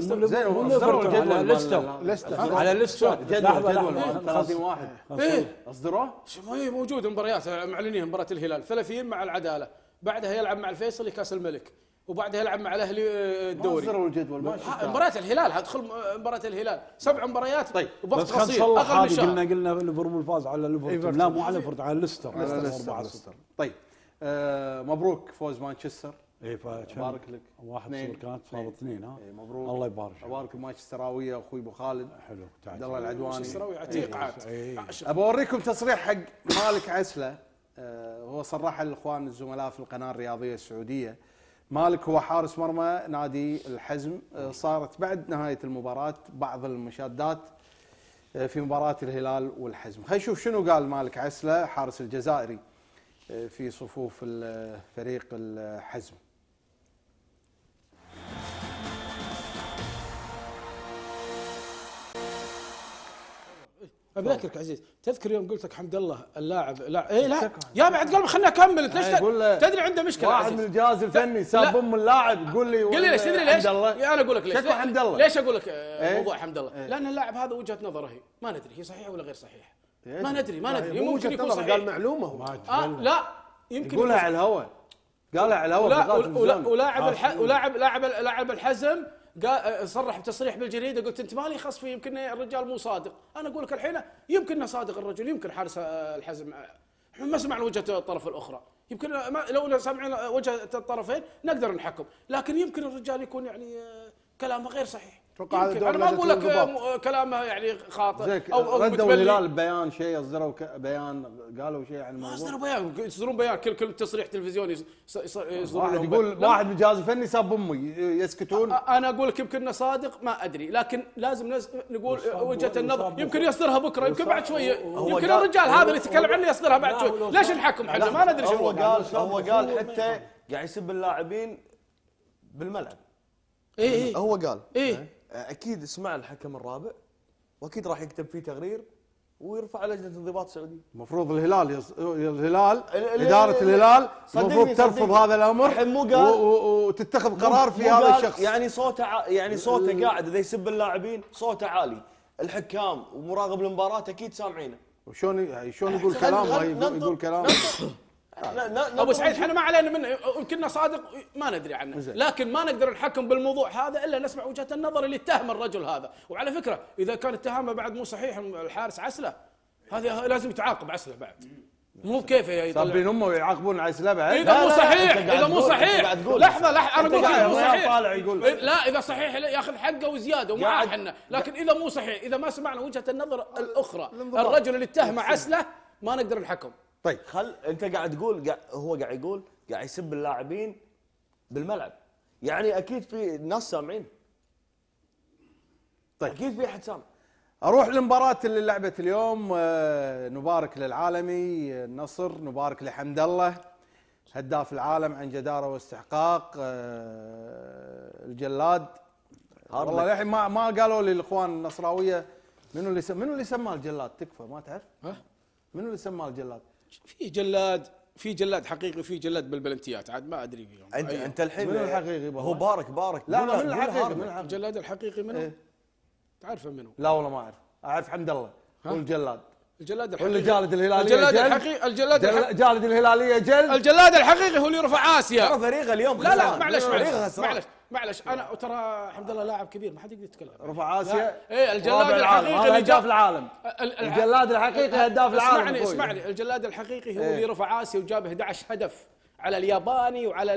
مو على ليستر على ليستر جدول ثلاثين واحد اصدروه ما موجود مباريات معلنين. مباراه الهلال ثلاثين مع العداله، بعدها يلعب مع الفيصلي كاس الملك، وبعدها يلعب مع الاهلي الدوري. ما الجدول ما مباريات الهلال هتدخل مباراه الهلال سبع مباريات طيب وبوقت قصير اقل من شهر. قلنا قلنا ليفربول فاز على ليفربول، لا مو على ليفربول على ليستر أربعة صفر. طيب آه مبروك فوز مانشستر. اي مبارك لك. واحد صفر كانت صارت اثنين. ها إيه مبروك الله يبارك. مبارك المانشستراويه اخوي ابو خالد. حلو عبد الله العدواني المانشستراوي عتيق عاد. ابى اوريكم تصريح حق مالك عسله. آه هو صرح الاخوان الزملاء في القناه الرياضيه السعوديه. مالك هو حارس مرمى نادي الحزم. صارت بعد نهاية المباراة بعض المشادات في مباراة الهلال والحزم. خلينا نشوف شنو قال مالك عسلة حارس الجزائري في صفوف فريق الحزم. اذكرك عزيز، تذكر يوم قلت لك حمد الله اللاعب لا اي لا يا بعد قلب خلنا اكمل. انت ليش تدري عنده مشكله؟ واحد من الجهاز الفني ساب ام اللاعب تقول لي قل لي ليش تدري ليش؟ انا اقول لك ليش حمد الله. ليش اقول لك موضوع حمد الله؟ لان اللاعب هذا وجهه نظره هي ما ندري هي صحيحه ولا غير صحيحه. ما ندري ما ندري ممكن يكون صحيح. قال معلومه هو آه لا يمكن يقولها على الهواء، قالها على الهواء. ولاعب ولاعب لاعب لاعب الحزم قال صرح بتصريح بالجريده، قلت انت مالي خص فيه يمكن الرجال مو صادق. انا اقول لك الحين يمكن انه صادق الرجل، يمكن حارس الحزم احنا ما سمعنا وجهه الطرف الاخرى، يمكن لو سمعنا وجهه الطرفين نقدر نحكم، لكن يمكن الرجال يكون يعني كلامه غير صحيح. انا ما اقول لك كلامه يعني خاطئ او ردوا الهلال بيان شيء، اصدروا بيان قالوا شيء عن الموضوع. اصدروا بيان يصدرون بيان كل كل تصريح تلفزيوني يصدرون واحد يقول واحد من الجهاز الفني ساب امي يسكتون. انا اقول لك يمكن انه صادق ما ادري، لكن لازم نقول وجهه النظر. يمكن يصدرها بكره، يمكن بعد شويه، يمكن الرجال هذا اللي يتكلم عنه يصدرها بعد شويه. ليش نحكم احنا ما ندري شنو هو قال. هو قال حتى قاعد يسب اللاعبين بالملعب. ايه هو قال ايه اكيد اسمع الحكم الرابع واكيد راح يكتب فيه تقرير ويرفع لجنه الانضباط السعوديه. المفروض الهلال يص... الهلال اداره الهلال المفروض ترفض هذا الامر وتتخذ قرار في هذا الشخص. يعني صوته ع... يعني صوته قاعد اذا يسب اللاعبين صوته عالي، الحكام ومراقب المباراه اكيد سامعينه. وشلون شلون يقول كلام يقول كلام ابو سعيد احنا ما علينا منه، يمكن صادق ما ندري عنه، لكن ما نقدر نحكم بالموضوع هذا الا نسمع وجهه النظر اللي اتهم الرجل هذا. وعلى فكره اذا كان اتهامه بعد مو صحيح الحارس عسله هذا لازم يتعاقب عسله بعد، مو بكيفه يطلع صابين امه ويعاقبون عسله بعد. اذا مو صحيح اذا مو صحيح لحظه لحظه انا اقول لك مو صحيح لا اذا صحيح ياخذ حقه وزياده ومعاه احنا، لكن اذا مو صحيح اذا ما سمعنا وجهه النظر الاخرى الرجل اللي اتهمه عسله ما نقدر نحكم. طيب خل انت قاعد تقول قاعد هو قاعد يقول قاعد يسب اللاعبين بالملعب، يعني اكيد في ناس سامعين. طيب اكيد في احد سامع. اروح للمباراه اللي لعبت اليوم. نبارك للعالمي النصر، نبارك لحمد الله هداف العالم عن جداره واستحقاق. الجلاد والله للحين ما ما قالوا لي الاخوان النصراويه منو اللي منو اللي سماه الجلاد. تكفى ما تعرف؟ ها؟ منو اللي سماه الجلاد؟ في جلاد، في جلاد حقيقي وفي جلاد بالبلنتيات، عاد ما ادري فيهم. انت أيه. انت الحين منو الحقيقي؟ هو بارك بارك لا من الحقيقي؟ من الحقيقي؟ الجلاد الحقيقي منو؟ إيه؟ تعرفه منو؟ لا والله ما اعرف، اعرف حمد الله هو الجلاد. الجلاد الحقيقي واللي جالد الهلاليه الجلاد جل. الحقيقي الجلاد جل... الحقيقي جالد الهلاليه جل. الجلاد الحقيقي هو اللي رفع اسيا. ترى فريقه اليوم لا لا خسران. معلش فريقه معلش خسران. معلش معلش انا ترى حمد الله لاعب كبير ما حد يقدر يتكلم. رفع اسيا. ايه الجلاد الحقيقي اللي اللي هداف جاب العالم. الجلاد الحقيقي هداف العالم. اسمعني اسمعني الجلاد الحقيقي هو إيه؟ اللي رفع اسيا وجاب أحد عشر هدف على الياباني وعلى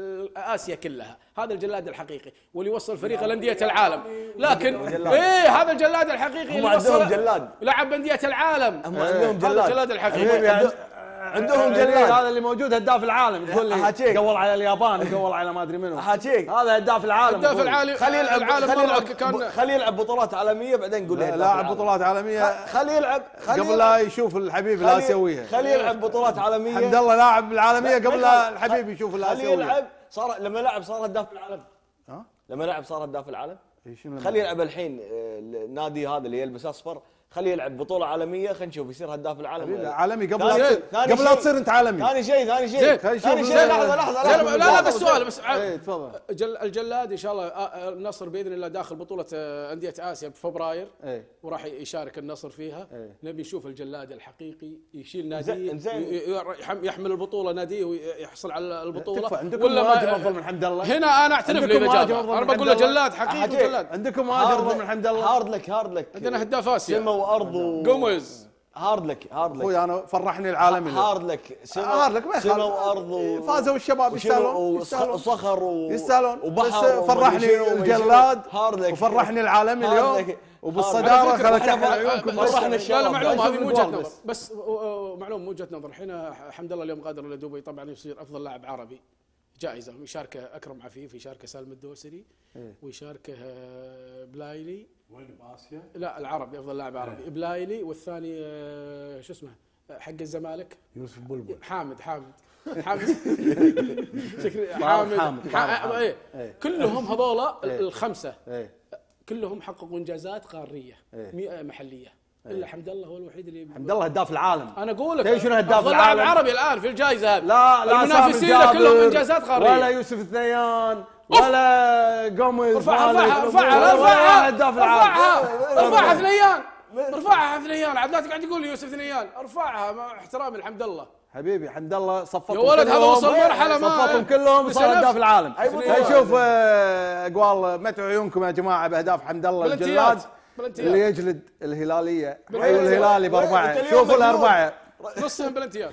اسيا كلها. هذا الجلاد الحقيقي واللي وصل فريق الانديه العالم. لكن ايه هذا الجلاد الحقيقي هم اللي وصل عندهم جلاد. لعب انديه العالم. هم عندهم هذا جلاد. الجلاد الحقيقي. عندهم جلاد. هذا اللي موجود هداف العالم. تقول لي أحاكيك. قول على اليابان قول على ما ادري منو. حاجيك هذا هداف العالم. هداف العالم. خليه يلعب العالم خليه مرة يلعب كان خليه يلعب بطولات عالميه بعدين نقول له لاعب بطولات عالميه خليه يلعب قبل لا يشوف الحبيب لا يسويها. خليه يلعب بطولات عالميه. حمد الله لاعب العالميه قبل لا الحبيب يشوف لا خليه يسويها. يلعب صار لما لعب صار هداف العالم. ها؟ لما لعب صار هداف العالم. شنو خليه يلعب الحين آه، النادي هذا اللي يلبس اصفر خليه يلعب بطوله عالميه خلينا نشوف يصير هداف العالم. عالمي قبل ثاني- لا ثاني قبل لا شيء- تصير انت عالمي. ثاني شيء ثاني شيء زين. خلينا ثاني نشوف شيء ال- لحظه لحظه لا لحظه لا لا بس سؤال بس ايه تفضل. جل الجلاد ان شاء الله آه، النصر باذن الله داخل بطوله آه، انديه اسيا بفبراير ايه وراح يشارك النصر فيها. إيه. نبي نشوف الجلاد الحقيقي يشيل زين- ناديه زين. ي- ي- يحمل البطوله ناديه ويحصل على البطوله. تكفى عندكم ولا ما- مهاجم افضل من حمد الله. هنا انا اعترف عندكم مهاجم بالاجابه. أفضل انا من بقول حمد له الله. جلاد حقيقي أحكيك. وجلاد. عندكم مهاجم افضل من حمد الله. هارد لك هارد لك عندنا هداف اسيا سما وارض و قمز. هارد لك هارد لك اخوي انا فرحني العالمي. هارد لك سما هارد لك ما سما يخالف. وارض و... فازوا الشباب يستاهلون يستاهلون وصخر و... يستاهلون. وبحر بس فرحني الجلاد وفرحني العالمي اليوم وبالصداره خلت احلى عيونكم. فرحنا الشباب. لا لا معلومه هذه مو وجهه بس. نظر بس معلومه وجهه نظر. الحين حمد الله اليوم غادر لدبي طبعا يصير افضل لاعب عربي جائزه يشاركه اكرم عفيف يشاركه سالم الدوسري ويشاركه بلايلي. وين باسيا؟ لا العربي افضل لاعب عربي بلايلي والثاني آه، شو اسمه حق الزمالك يوسف بلبل. حامد حامد حامد شكري حامد حامد. ح- ايه كلهم هذولا إيه. الخمسه ايه كلهم حققوا انجازات قاريه إيه. مئة محليه الا حمد الله هو الوحيد اللي حمد الله هداف العالم. انا اقول لك تدري شنو هداف أفضل لاعب العالم؟ عربي الان في الجائزه هذه. لا لا المنافسين سامي له كلهم جابر انجازات قاريه. ولا يوسف ثنيان ولا قمز. ارفعها ولا- ارفعها ارفعها ولا ارفعها هداف العالم. ارفعها ارفعها ثنيان ارفعها ثنيان عاد لا تقعد تقول لي يوسف ثنيان ارفعها مع احترامي لحمد الله. حبيبي حمد الله صفطهم يا ولد هذا كلهم. وصل مرحلة ما- صفطهم كلهم بس صار نفس- هداف العالم. أي بطولة. نشوف آه، اقوال متعوا عيونكم يا جماعه باهداف حمد الله بلنتيات. الجلاد بلنتيات. اللي يجلد الهلاليه. بلنتيات. ايوه الهلالي باربعه. أنت اليوم شوفوا مجنون. الاربعه. نصهم بلنتيات.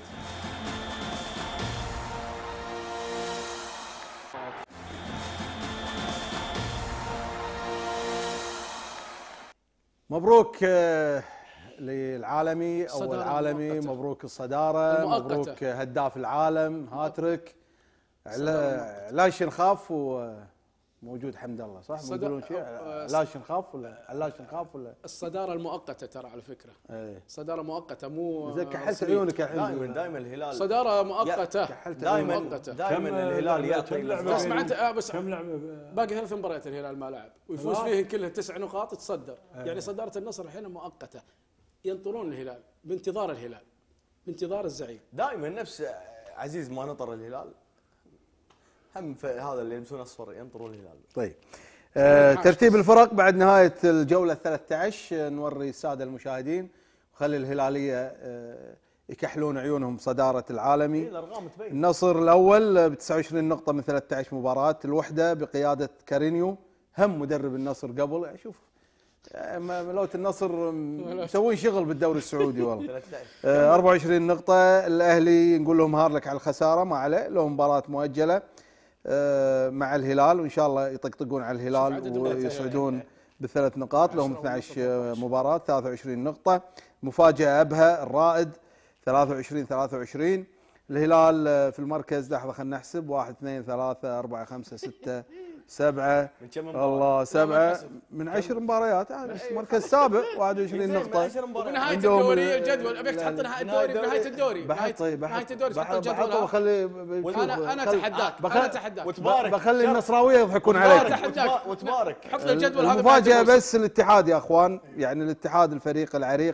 مبروك آه، للعالمي اول الصدارة عالمي. المؤقتة. مبروك الصداره. المؤقتة. مبروك هداف العالم هاتريك. لا علاش نخاف وموجود حمد الله صح؟ الصدا- يقولون شيء آه، علاش نخاف ولا علاش نخاف ولا الصداره المؤقته ترى على فكره ايه صداره مؤقته مو زين كحلت رسمية. عيونك الحين. دائما دائما الهلال صداره مؤقته دائما مؤقته. دائما الهلال يعطي كم لعبة اسمع انت آه، بس كم لعبه ب- باقي ثلاث مباريات الهلال ما لعب ويفوز خلاص. فيهن كلها تسع نقاط تصدر. يعني صداره النصر الحين مؤقته ينطرون الهلال بانتظار الهلال بانتظار الزعيم. دائما نفس عزيز ما نطر الهلال هم في هذا اللي يلبسون اصفر ينطرون الهلال. طيب آه ترتيب الفرق بعد نهايه الجوله ثلاثة عشر نوري الساده المشاهدين وخلي الهلاليه آه يكحلون عيونهم صداره العالمي. الارقام تبين. النصر الاول ب تسعة وعشرين نقطه من ثلاثة عشر مباراه. الوحده بقياده كارينيو هم مدرب النصر قبل. يعني شوف آه، ما- ملوت النصر مسوين شغل بالدوري السعودي والله. آه، أربعة وعشرين نقطة. الأهلي نقول لهم هارلك على الخسارة ما عليه، لهم مباراة مؤجلة آه، مع الهلال وإن شاء الله يطقطقون على الهلال ويصعدون بثلاث نقاط. لهم اثنتي عشرة مباراة ثلاثة وعشرين نقطة. مفاجأة أبها الرائد ثلاثة وعشرين ثلاثة وعشرين. الهلال في المركز، لحظه خلينا نحسب، واحد اثنين ثلاثة أربعة خمسة ستة سبعة، الله سبعة من عشر مباريات، يعني مركز سابع واحد وعشرين نقطة. وبنهاية الدوري الجدول ابيك تحط نهاية الدوري بنهاية الدوري بحط طيب نهاية الدوري تحط بحط الجدول. بخلي انا انا اتحداك انا اتحداك وتبارك بخلي النصراويه يضحكون عليك. اتحداك وتبارك. حط لي الجدول هذا. المفاجأة بس الاتحاد يا اخوان، يعني الاتحاد الفريق العريق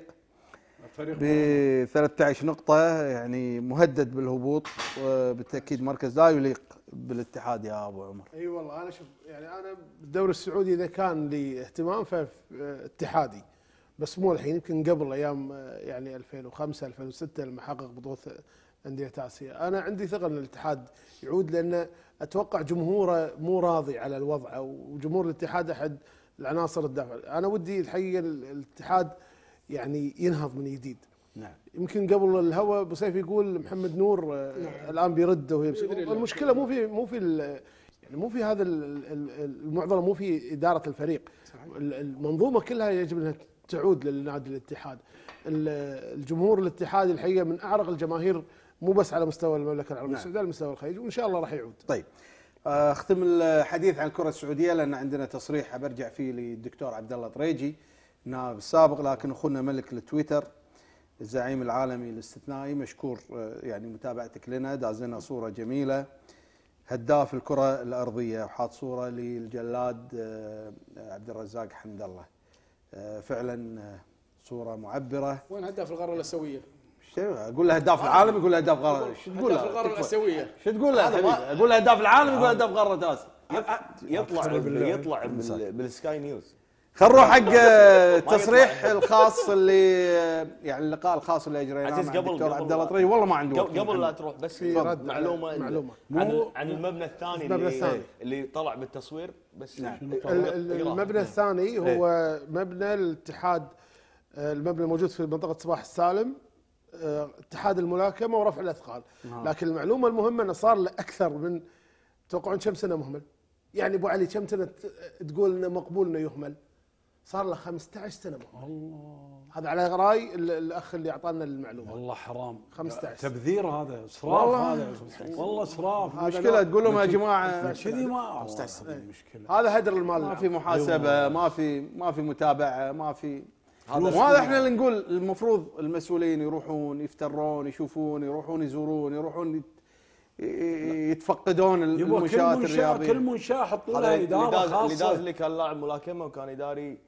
ب ثلاثة عشر نقطة، يعني مهدد بالهبوط، وبالتأكيد مركز لا يليق بالاتحاد يا ابو عمر. اي أيوة والله انا شوف يعني انا بالدوري السعودي اذا كان لي اهتمام فاتحادي، بس مو الحين، يمكن قبل ايام يعني ألفين وخمسة ألفين وستة لما حقق بطولة أندية آسيا. انا عندي ثقة ان الاتحاد يعود، لان اتوقع جمهوره مو راضي على الوضع، وجمهور الاتحاد احد العناصر الدافعة. انا ودي الحقيقة الاتحاد يعني ينهض من جديد. نعم. يمكن قبل الهوا ابو سيف يقول محمد نور نعم. الان بيرد ويمسك. المشكله مو في مو في يعني مو في هذا المعضله، مو في اداره الفريق. صحيح. المنظومه كلها يجب انها تعود للنادي الاتحاد. الجمهور الاتحادي الحقيقه من اعرق الجماهير، مو بس على مستوى المملكه العربيه نعم. السعوديه، على مستوى الخليج، وان شاء الله راح يعود. طيب اختم الحديث عن الكره السعوديه، لان عندنا تصريح برجع فيه للدكتور عبد الله طريجي النائب السابق، لكن اخونا ملك التويتر الزعيم العالمي الاستثنائي مشكور يعني متابعتك لنا، داز لنا صوره جميله، هداف الكره الارضيه، وحاط صوره للجلاد عبد الرزاق حمد الله، فعلا صوره معبره. وين هداف القاره الاسيويه؟ اقول له هداف العالم يقول له هداف قاره، شو تقول له؟ هداف القاره الاسيويه. شو تقول له حبيبي؟ اقول له هداف العالم يقول هداف قاره اسيا. يطلع يطلع بالسكاي نيوز. خل نروح حق التصريح الخاص اللي يعني اللقاء الخاص اللي اجريناه مع الدكتور عبد الله طريجي. والله ما عنده وقت. قبل لا تروح بس في رد معلومه معلومه عن, عن المبنى الثاني اللي, الثاني. اللي طلع بالتصوير بس. نعم. المبنى الثاني هو مبنى الاتحاد، المبنى الموجود في منطقه صباح السالم، اتحاد الملاكمه ورفع الاثقال. لكن المعلومه المهمه انه صار له اكثر من، توقعون كم سنه مهمل؟ يعني ابو علي كم سنه تقول انه مقبول انه يهمل؟ صار له خمسة عشر سنه مهمل. الله، هذا على راي الاخ اللي اعطانا المعلومه. والله حرام، خمسة عشر تبذير هذا، اسراف هذا، والله اسراف. مشكله تقول لهم يا جماعه كذي ما مشكله، هذا هدر المال، ما في محاسبه، ما في ما في متابعه، ما في وهذا احنا اللي نقول المفروض المسؤولين يروحون يفترون يشوفون، يروحون يزورون، يروحون يتفقدون المنشآت الرياضيه. كل منشاه حطوا لها اداره خاصه. اللي داز اللي كان لاعب ملاكمه وكان اداري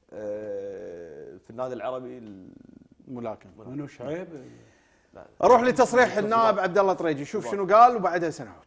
في النادي العربي الملاكمه. منو شعيب؟ اروح لتصريح النائب عبد الله طريجي، شوف شنو قال وبعدها سنعود.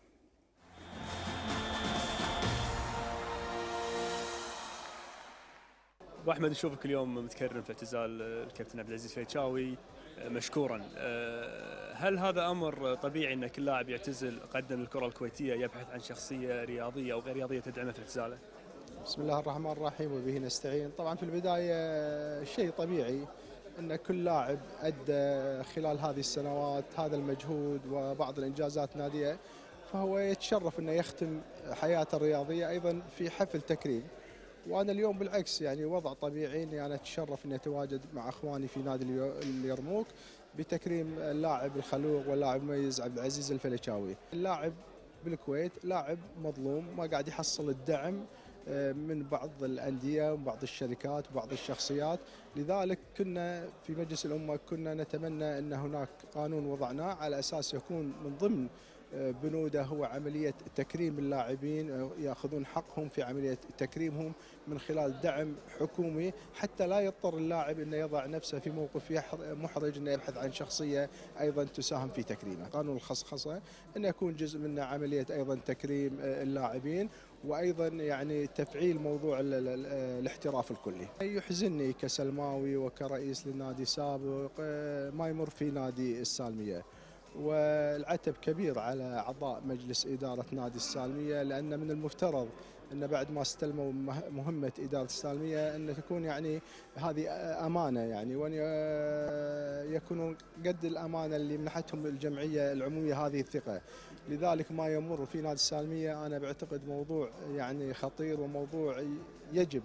ابو احمد، نشوفك اليوم متكرم في اعتزال الكابتن عبد العزيز فيتشاوي مشكورا. هل هذا امر طبيعي ان كل لاعب يعتزل قدم الكره الكويتيه يبحث عن شخصيه رياضيه او غير رياضيه تدعمه في اعتزاله؟ بسم الله الرحمن الرحيم وبه نستعين. طبعا في البدايه شيء طبيعي ان كل لاعب ادى خلال هذه السنوات هذا المجهود وبعض الانجازات ناديه، فهو يتشرف انه يختم حياته الرياضيه ايضا في حفل تكريم. وانا اليوم بالعكس يعني وضع طبيعي اني انا اتشرف اني اتواجد مع اخواني في نادي اليرموك بتكريم اللاعب الخلوق واللاعب المميز عبد العزيز الفيتشاوي. اللاعب بالكويت لاعب مظلوم، ما قاعد يحصل الدعم من بعض الانديه وبعض الشركات وبعض الشخصيات، لذلك كنا في مجلس الامه كنا نتمنى ان هناك قانون وضعناه على اساس يكون من ضمن بنوده هو عملية تكريم اللاعبين، يأخذون حقهم في عملية تكريمهم من خلال دعم حكومي، حتى لا يضطر اللاعب أن يضع نفسه في موقف محرج أن يبحث عن شخصية أيضا تساهم في تكريمه. قانون الخصخصة أن يكون جزء منه عملية أيضا تكريم اللاعبين، وأيضا يعني تفعيل موضوع الاحتراف الكلي. يحزنني كسلماوي وكرئيس للنادي سابق ما يمر في نادي السالمية، والعتب كبير على أعضاء مجلس إدارة نادي السالمية، لأن من المفترض أن بعد ما استلموا مهمة إدارة السالمية أن تكون يعني هذه أمانة، يعني وأن يكونوا قد الأمانة اللي منحتهم الجمعية العمومية هذه الثقة. لذلك ما يمر في نادي السالمية أنا بعتقد موضوع يعني خطير وموضوع يجب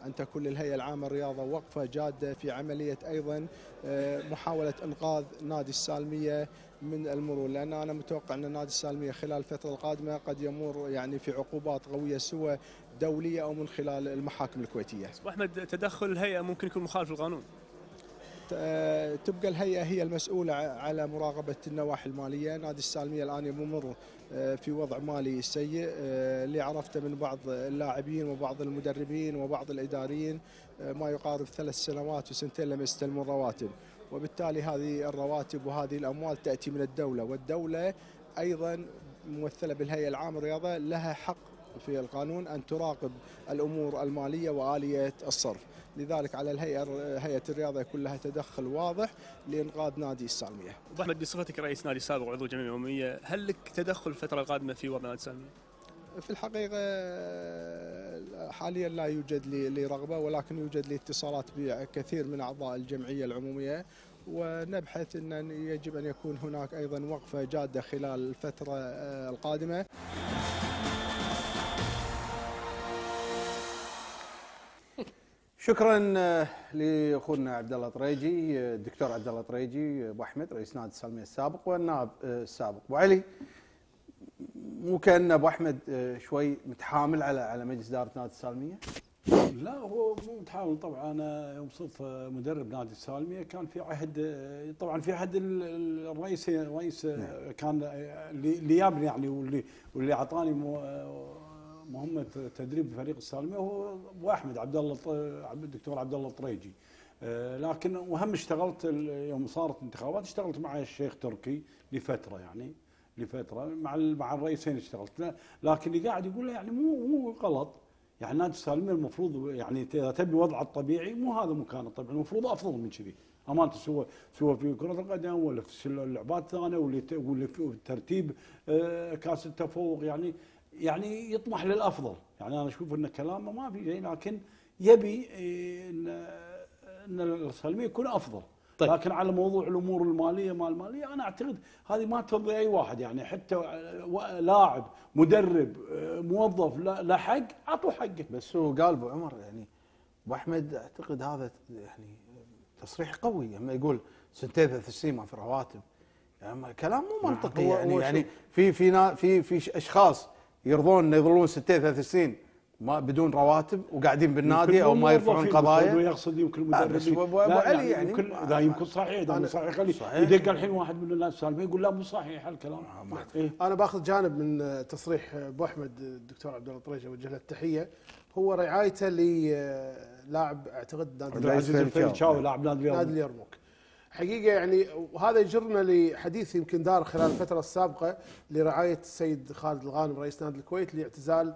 أن تكون للهيئة العامة للرياضة وقفة جادة في عملية أيضا محاولة إنقاذ نادي السالمية من المرور، لأن أنا متوقع أن نادي السالمية خلال الفترة القادمة قد يمر يعني في عقوبات قوية سواء دولية أو من خلال المحاكم الكويتية. أحمد، تدخل الهيئة ممكن يكون مخالف للقانون؟ تبقى الهيئة هي المسؤولة على مراقبة النواحي المالية. نادي السالمية الآن يمر في وضع مالي سيء، اللي عرفته من بعض اللاعبين وبعض المدربين وبعض الإداريين ما يقارب ثلاث سنوات وسنتين لم يستلموا الرواتب، وبالتالي هذه الرواتب وهذه الأموال تأتي من الدولة، والدولة أيضا ممثلة بالهيئة العامة للرياضة لها حق في القانون أن تراقب الأمور المالية وآلية الصرف، لذلك على الهيئة هيئة الرياضة يكون لها تدخل واضح لإنقاذ نادي السالمية. أبو أحمد، بصفتك رئيس نادي سابق وعضو الجمعية العمومية، هل لك تدخل الفترة القادمة في وضع نادي السالمية؟ في الحقيقة حاليا لا يوجد لي رغبة، ولكن يوجد لي اتصالات بكثير من أعضاء الجمعية العمومية، ونبحث أن يجب أن يكون هناك أيضا وقفة جادة خلال الفترة القادمة. شكرا لاخونا عبد الله طريجي، الدكتور عبد الله طريجي ابو احمد رئيس نادي السالمية السابق والنائب السابق. ابو علي، مو كان ابو احمد شوي متحامل على على مجلس اداره نادي السالمية؟ لا، هو مو متحامل طبعا. انا يوم صرت مدرب نادي السالمية كان في عهد، طبعا في عهد الرئيس الرئيس نعم. كان اللي يابني يعني واللي واللي اعطاني مهمة تدريب فريق السالمية هو ابو احمد عبد الله الدكتور عبد الله الطريجي. لكن وهم اشتغلت يوم صارت انتخابات اشتغلت مع الشيخ تركي لفتره، يعني لفتره مع مع الرئيسين اشتغلت، لكن اللي قاعد يقول يعني مو مو غلط. يعني نادي السالمية المفروض يعني اذا تبي وضعه الطبيعي مو هذا مكانه طبعا، المفروض افضل من كذي امانه، سوى سوى في كره القدم ولا في اللعبات الثانيه واللي في ترتيب كاس التفوق، يعني يعني يطمح للافضل. يعني انا اشوف ان كلامه ما في شيء، لكن يبي ان ان السالمية يكون افضل. طيب. لكن على موضوع الامور الماليه ما الماليه انا اعتقد هذه ما ترضي اي واحد، يعني حتى لاعب مدرب موظف لا حق اعطوه حقه. بس هو قال ابو عمر يعني ابو احمد اعتقد هذا يعني تصريح قوي لما يقول سنتين ثلاث سنين ما في رواتب، يعني كلام مو منطقي. يعني يعني في في في في اشخاص يرضون انه يظلون ستين ثلاث سنين ما بدون رواتب وقاعدين بالنادي او ما يرفعون قضايا. يقصد يمكن المدربين ابو علي يعني يمكن لا يمكن صحيح، اذا مو صحيح خليه يدق الحين واحد من الناس السالمية يقول لا مو صحيح الكلام. إيه؟ انا باخذ جانب من تصريح ابو احمد الدكتور عبد الله الطريجي اوجه له التحيه، هو رعايته للاعب اعتقد نادي العزيز الفيتشاوي لاعب نادي اليرموك. حقيقه يعني وهذا يجرنا لحديث يمكن دار خلال الفتره السابقه لرعايه السيد خالد الغانم رئيس نادي الكويت لاعتزال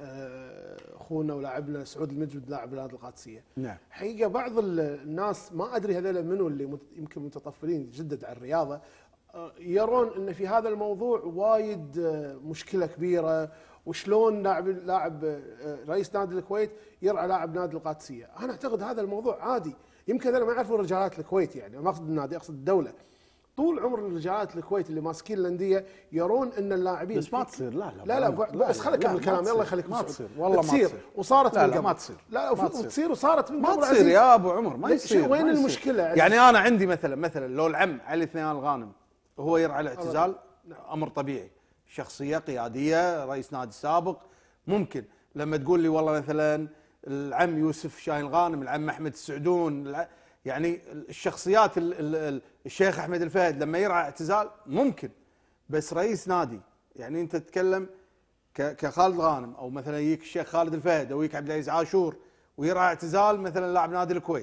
اخونا ولاعبنا سعود المجد لاعب نادي القادسيه. نعم. حقيقه بعض الناس ما ادري هذول منو اللي يمكن متطفلين جدد على الرياضه يرون ان في هذا الموضوع وايد مشكله كبيره، وشلون لاعب لاعب رئيس نادي الكويت يرعى لاعب نادي القادسيه. انا اعتقد هذا الموضوع عادي، يمكن انا ما يعرفون رجالات الكويت، يعني ما اقصد النادي اقصد الدوله. طول عمر رجالات الكويت اللي ماسكين الانديه يرون ان اللاعبين بس ما تصير. لا لا لا, لا, لا بس خليك اكمل الكلام. يلا خليك ما تصير والله ما تصير وصارت لا من لا قبل. ما تصير لا وتصير وصارت من ما قبل. تصير يا ابو عمر، ما يصير. وين المشكله؟ يعني انا عندي مثلا مثلا لو العم علي اثنيان الغانم هو يرعى الاعتزال امر طبيعي، شخصيه قياديه رئيس نادي سابق، ممكن لما تقول لي والله مثلا العم يوسف شاهين الغانم، العم احمد السعدون، يعني الشخصيات الشيخ احمد الفهد لما يرعى اعتزال ممكن. بس رئيس نادي يعني انت تتكلم كخالد غانم او مثلا يجيك الشيخ خالد الفهد او يجيك عبد العزيز عاشور ويرعى اعتزال مثلا لاعب نادي الكويت.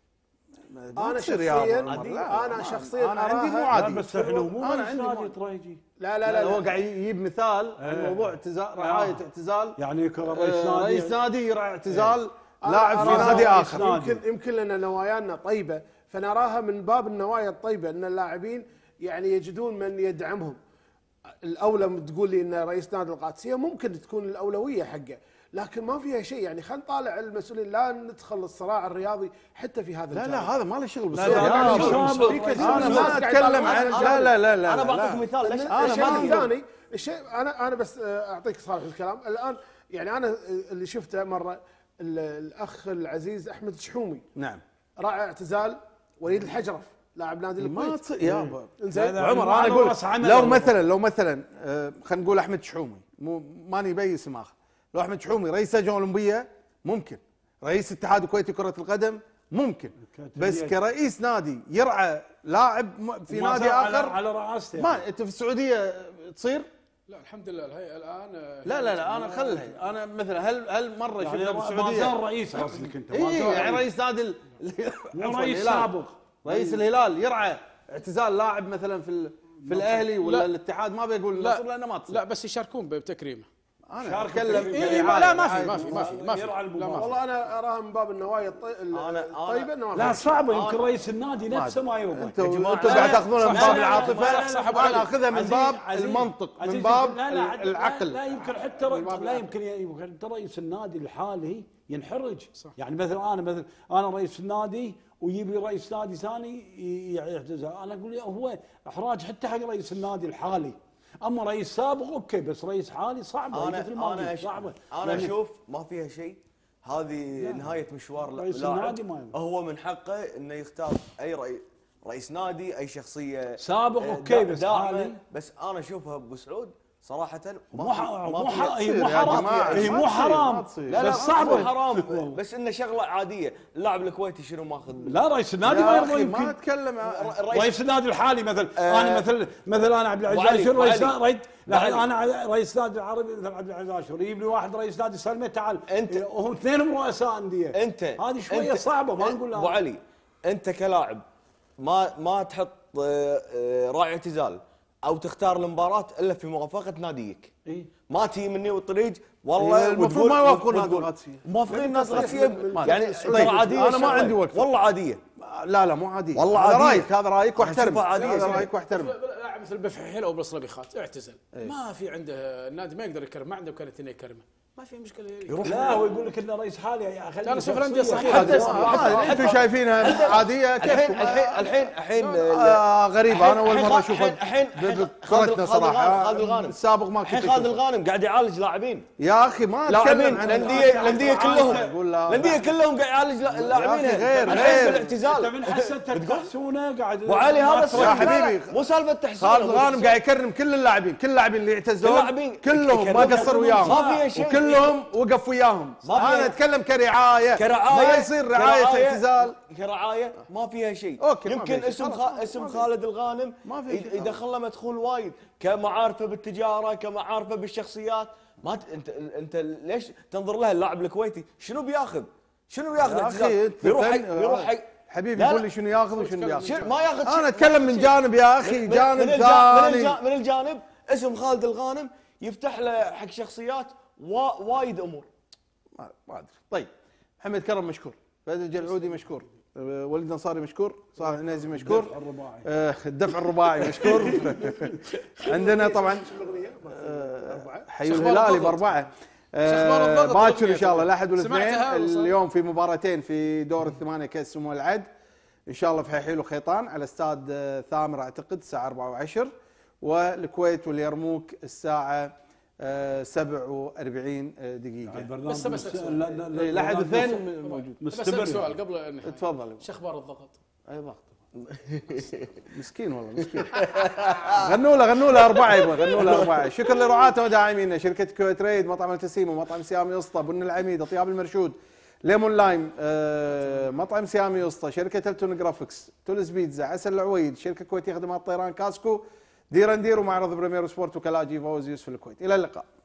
انا شخصيا انا شخصيا انا عندي مو عادي. بس احنا مو انا عندي نادي طريجي. لا لا لا, لا هو قاعد يجيب مثال الموضوع اعتزال، رعايه اعتزال، يعني رئيس نادي رئيس نادي يرعى اعتزال لاعب في نادي اخر. يمكن يمكن لنا نوايانا طيبه فنراها من باب النوايا الطيبه ان اللاعبين يعني يجدون من يدعمهم. الاولى تقول لي ان رئيس نادي القادسيه ممكن تكون الاولويه حقه، لكن ما فيها شيء. يعني خلينا نطالع المسؤولين، لا ندخل الصراع الرياضي حتى في هذا لا الجانب. لا هذا ما له شغل بالصراع. انا ما اتكلم عن لا لا لا لا انا بعطيك مثال. ليش الشيء الثاني الشيء انا انا بس اعطيك صراحه الكلام الان. يعني انا اللي شفته مره الاخ العزيز احمد الشحومي نعم راعي اعتزال وليد الحجرف لاعب نادي الكويت. ما تصير يابا زين عمر انا اقول لو مثلا لو مثلا آه خلينا نقول احمد شحومي مو ماني بيس ماخذ لو احمد شحومي رئيس لجنه اولمبيه ممكن، رئيس اتحاد الكويتي كره القدم ممكن، بس كرئيس نادي يرعى لاعب في نادي اخر على رئاسته. ما انت في السعوديه تصير؟ لا الحمد لله الهيئه الان لا لا لا انا خلها انا مثلا هل هل مره يعني شفنا بالسعوديه ما زال رئيس قصدك انت؟ اي يعني رئيس نادي رئيس سابق رئيس الهلال يرعى اعتزال لاعب مثلا في في الاهلي ولا الاتحاد ما بيقول النصر لانه ما تصير. لا بس يشاركون بتكريمه. انا اتكلم إيه لا ما في ما في ما في ما في والله انا اراها من باب النوايا الطيبه انه لا صعبه يمكن رئيس النادي نفسه ما يرضى. انتم قاعد تاخذونها من باب العاطفه انا اخذها من باب المنطق من باب العقل. لا يمكن حتى لا يمكن يمكن رئيس النادي الحالي ينحرج. يعني مثلا انا مثلا انا رئيس النادي ويجيب لي رئيس نادي ثاني يعتزل، انا اقول هو احراج حتى حق رئيس النادي الحالي. اما رئيس سابق اوكي بس رئيس حالي صعبه. انا انا صعبه انا اشوف ما فيها شيء. هذه نهايه مشوار لاعب، هو من حقه انه يختار اي رئيس رئيس نادي اي شخصيه سابق اوكي بس حالي. بس انا اشوفها ابو سعود صراحه مو مو هي مو حرام هي مو حرام لا لا صعبه حرام بس انه شغله عاديه. اللاعب الكويتي شنو ماخذ؟ لا رئيس النادي ما يرضى. يمكن ما اتكلم رئيس النادي الحالي مثلا آه انا مثل مثلا انا عبد العزيز رئيس رئيس لا انا رئيس نادي العربي مثل عبد العزيز اشور يجيب لي واحد رئيس نادي سلمى تعال انت وهم اثنينهم رؤساء انديه. انت هذه شويه صعبه ما نقول ابو علي انت كلاعب ما ما تحط راعي اعتزال او تختار المباراه الا في موافقه ناديك. إيه؟ ما تجي مني والطريق والله المفروض ما يوافقون نادي القادسيه. موافقين الناس القادسيه يعني ترى عاديه. انا ما عندي وقت والله عاديه. لا لا مو عاديه والله هذا عاديه. رايك هذا رايك واحترم هذا رايك واحترم. لاعب مثل بفحيل او بالصلبيخات اعتزل ما في عنده النادي ما يقدر يكرم ما عنده امكانيه انه يكرمه ما في مشكله يروح. لا هو يقول لك انه رئيس حالي يا اخي انا اشوف الانديه صحيح انتم شايفينها عاديه الحين الحين الحين الحين غريبه. انا اول مره اشوفها الحين بكرتنا صراحه. خالد الغانم السابق ما كنت الحين خالد الغانم قاعد يعالج لاعبين يا اخي ما لاعبين الانديه الانديه كلهم الانديه كلهم قاعد يعالج لاعبين غير غير بالاعتزال. انت من حسنتك تحسونه قاعد ابو علي هذا يا حبيبي مو سالفه تحسين. خالد الغانم قاعد يكرم كل اللاعبين كل اللاعبين اللي اعتزلوا كلهم ما قصر وياهم ما فيها شيء وكلهم وقف وياهم. انا اتكلم كرعايه كرعايه ما يصير رعايه اعتزال كرعايه ما فيها شيء. يمكن اسم اسم خالد الغانم يدخل له مدخول وايد كمعارفه بالتجاره كمعارفه بالشخصيات. ما انت انت ليش تنظر لها اللاعب الكويتي شنو بياخذ؟ شنو بياخذ اعتزال؟ بيروح حق بيروح حق حبيبي يقول لي شنو ياخذ وشنو بياخذ. ما ياخذ. انا اتكلم من جانب يا اخي جانب ثاني. من الجانب اسم خالد الغانم يفتح له حق شخصيات وايد امور. ما ادري. طيب محمد كرم مشكور، فهد الجلعودي مشكور، وليد النصاري مشكور، صالح النازي مشكور، الدفع الرباعي آه الدفع الرباعي مشكور. عندنا طبعا آه حي الهلالي باربعه آه باكر ان شاء الله الاحد والاثنين. اليوم في مباراتين في دور الثمانيه كاس سمو العد ان شاء الله في حيحيل وخيطان على استاد ثامر اعتقد الساعه أربعة وعشرة، والكويت واليرموك الساعه سبعة وأربعين دقيقة. بس بس الاحد والاثنين موجود. مستمر. سؤال قبل تفضل. شو اخبار الضغط؟ اي ضغط مسكين والله مسكين. غنوا له غنوا له اربعه يبغى غنوا له اربعه. شكرا لرعاتنا وداعمينا شركه كويت ريد، مطعم التسيم ومطعم سيامي اسطى، بن العميد، اطياب المرشود، ليمون لايم، آه، مطعم سيامي اسطى، شركه التون جرافيكس، تولز بيتزا، عسل العويد، شركه كويتيه خدمات طيران كاسكو، ديرندير، ومعرض بريمير سبورت، وكلاء جيفا وزيوس في الكويت. الى اللقاء.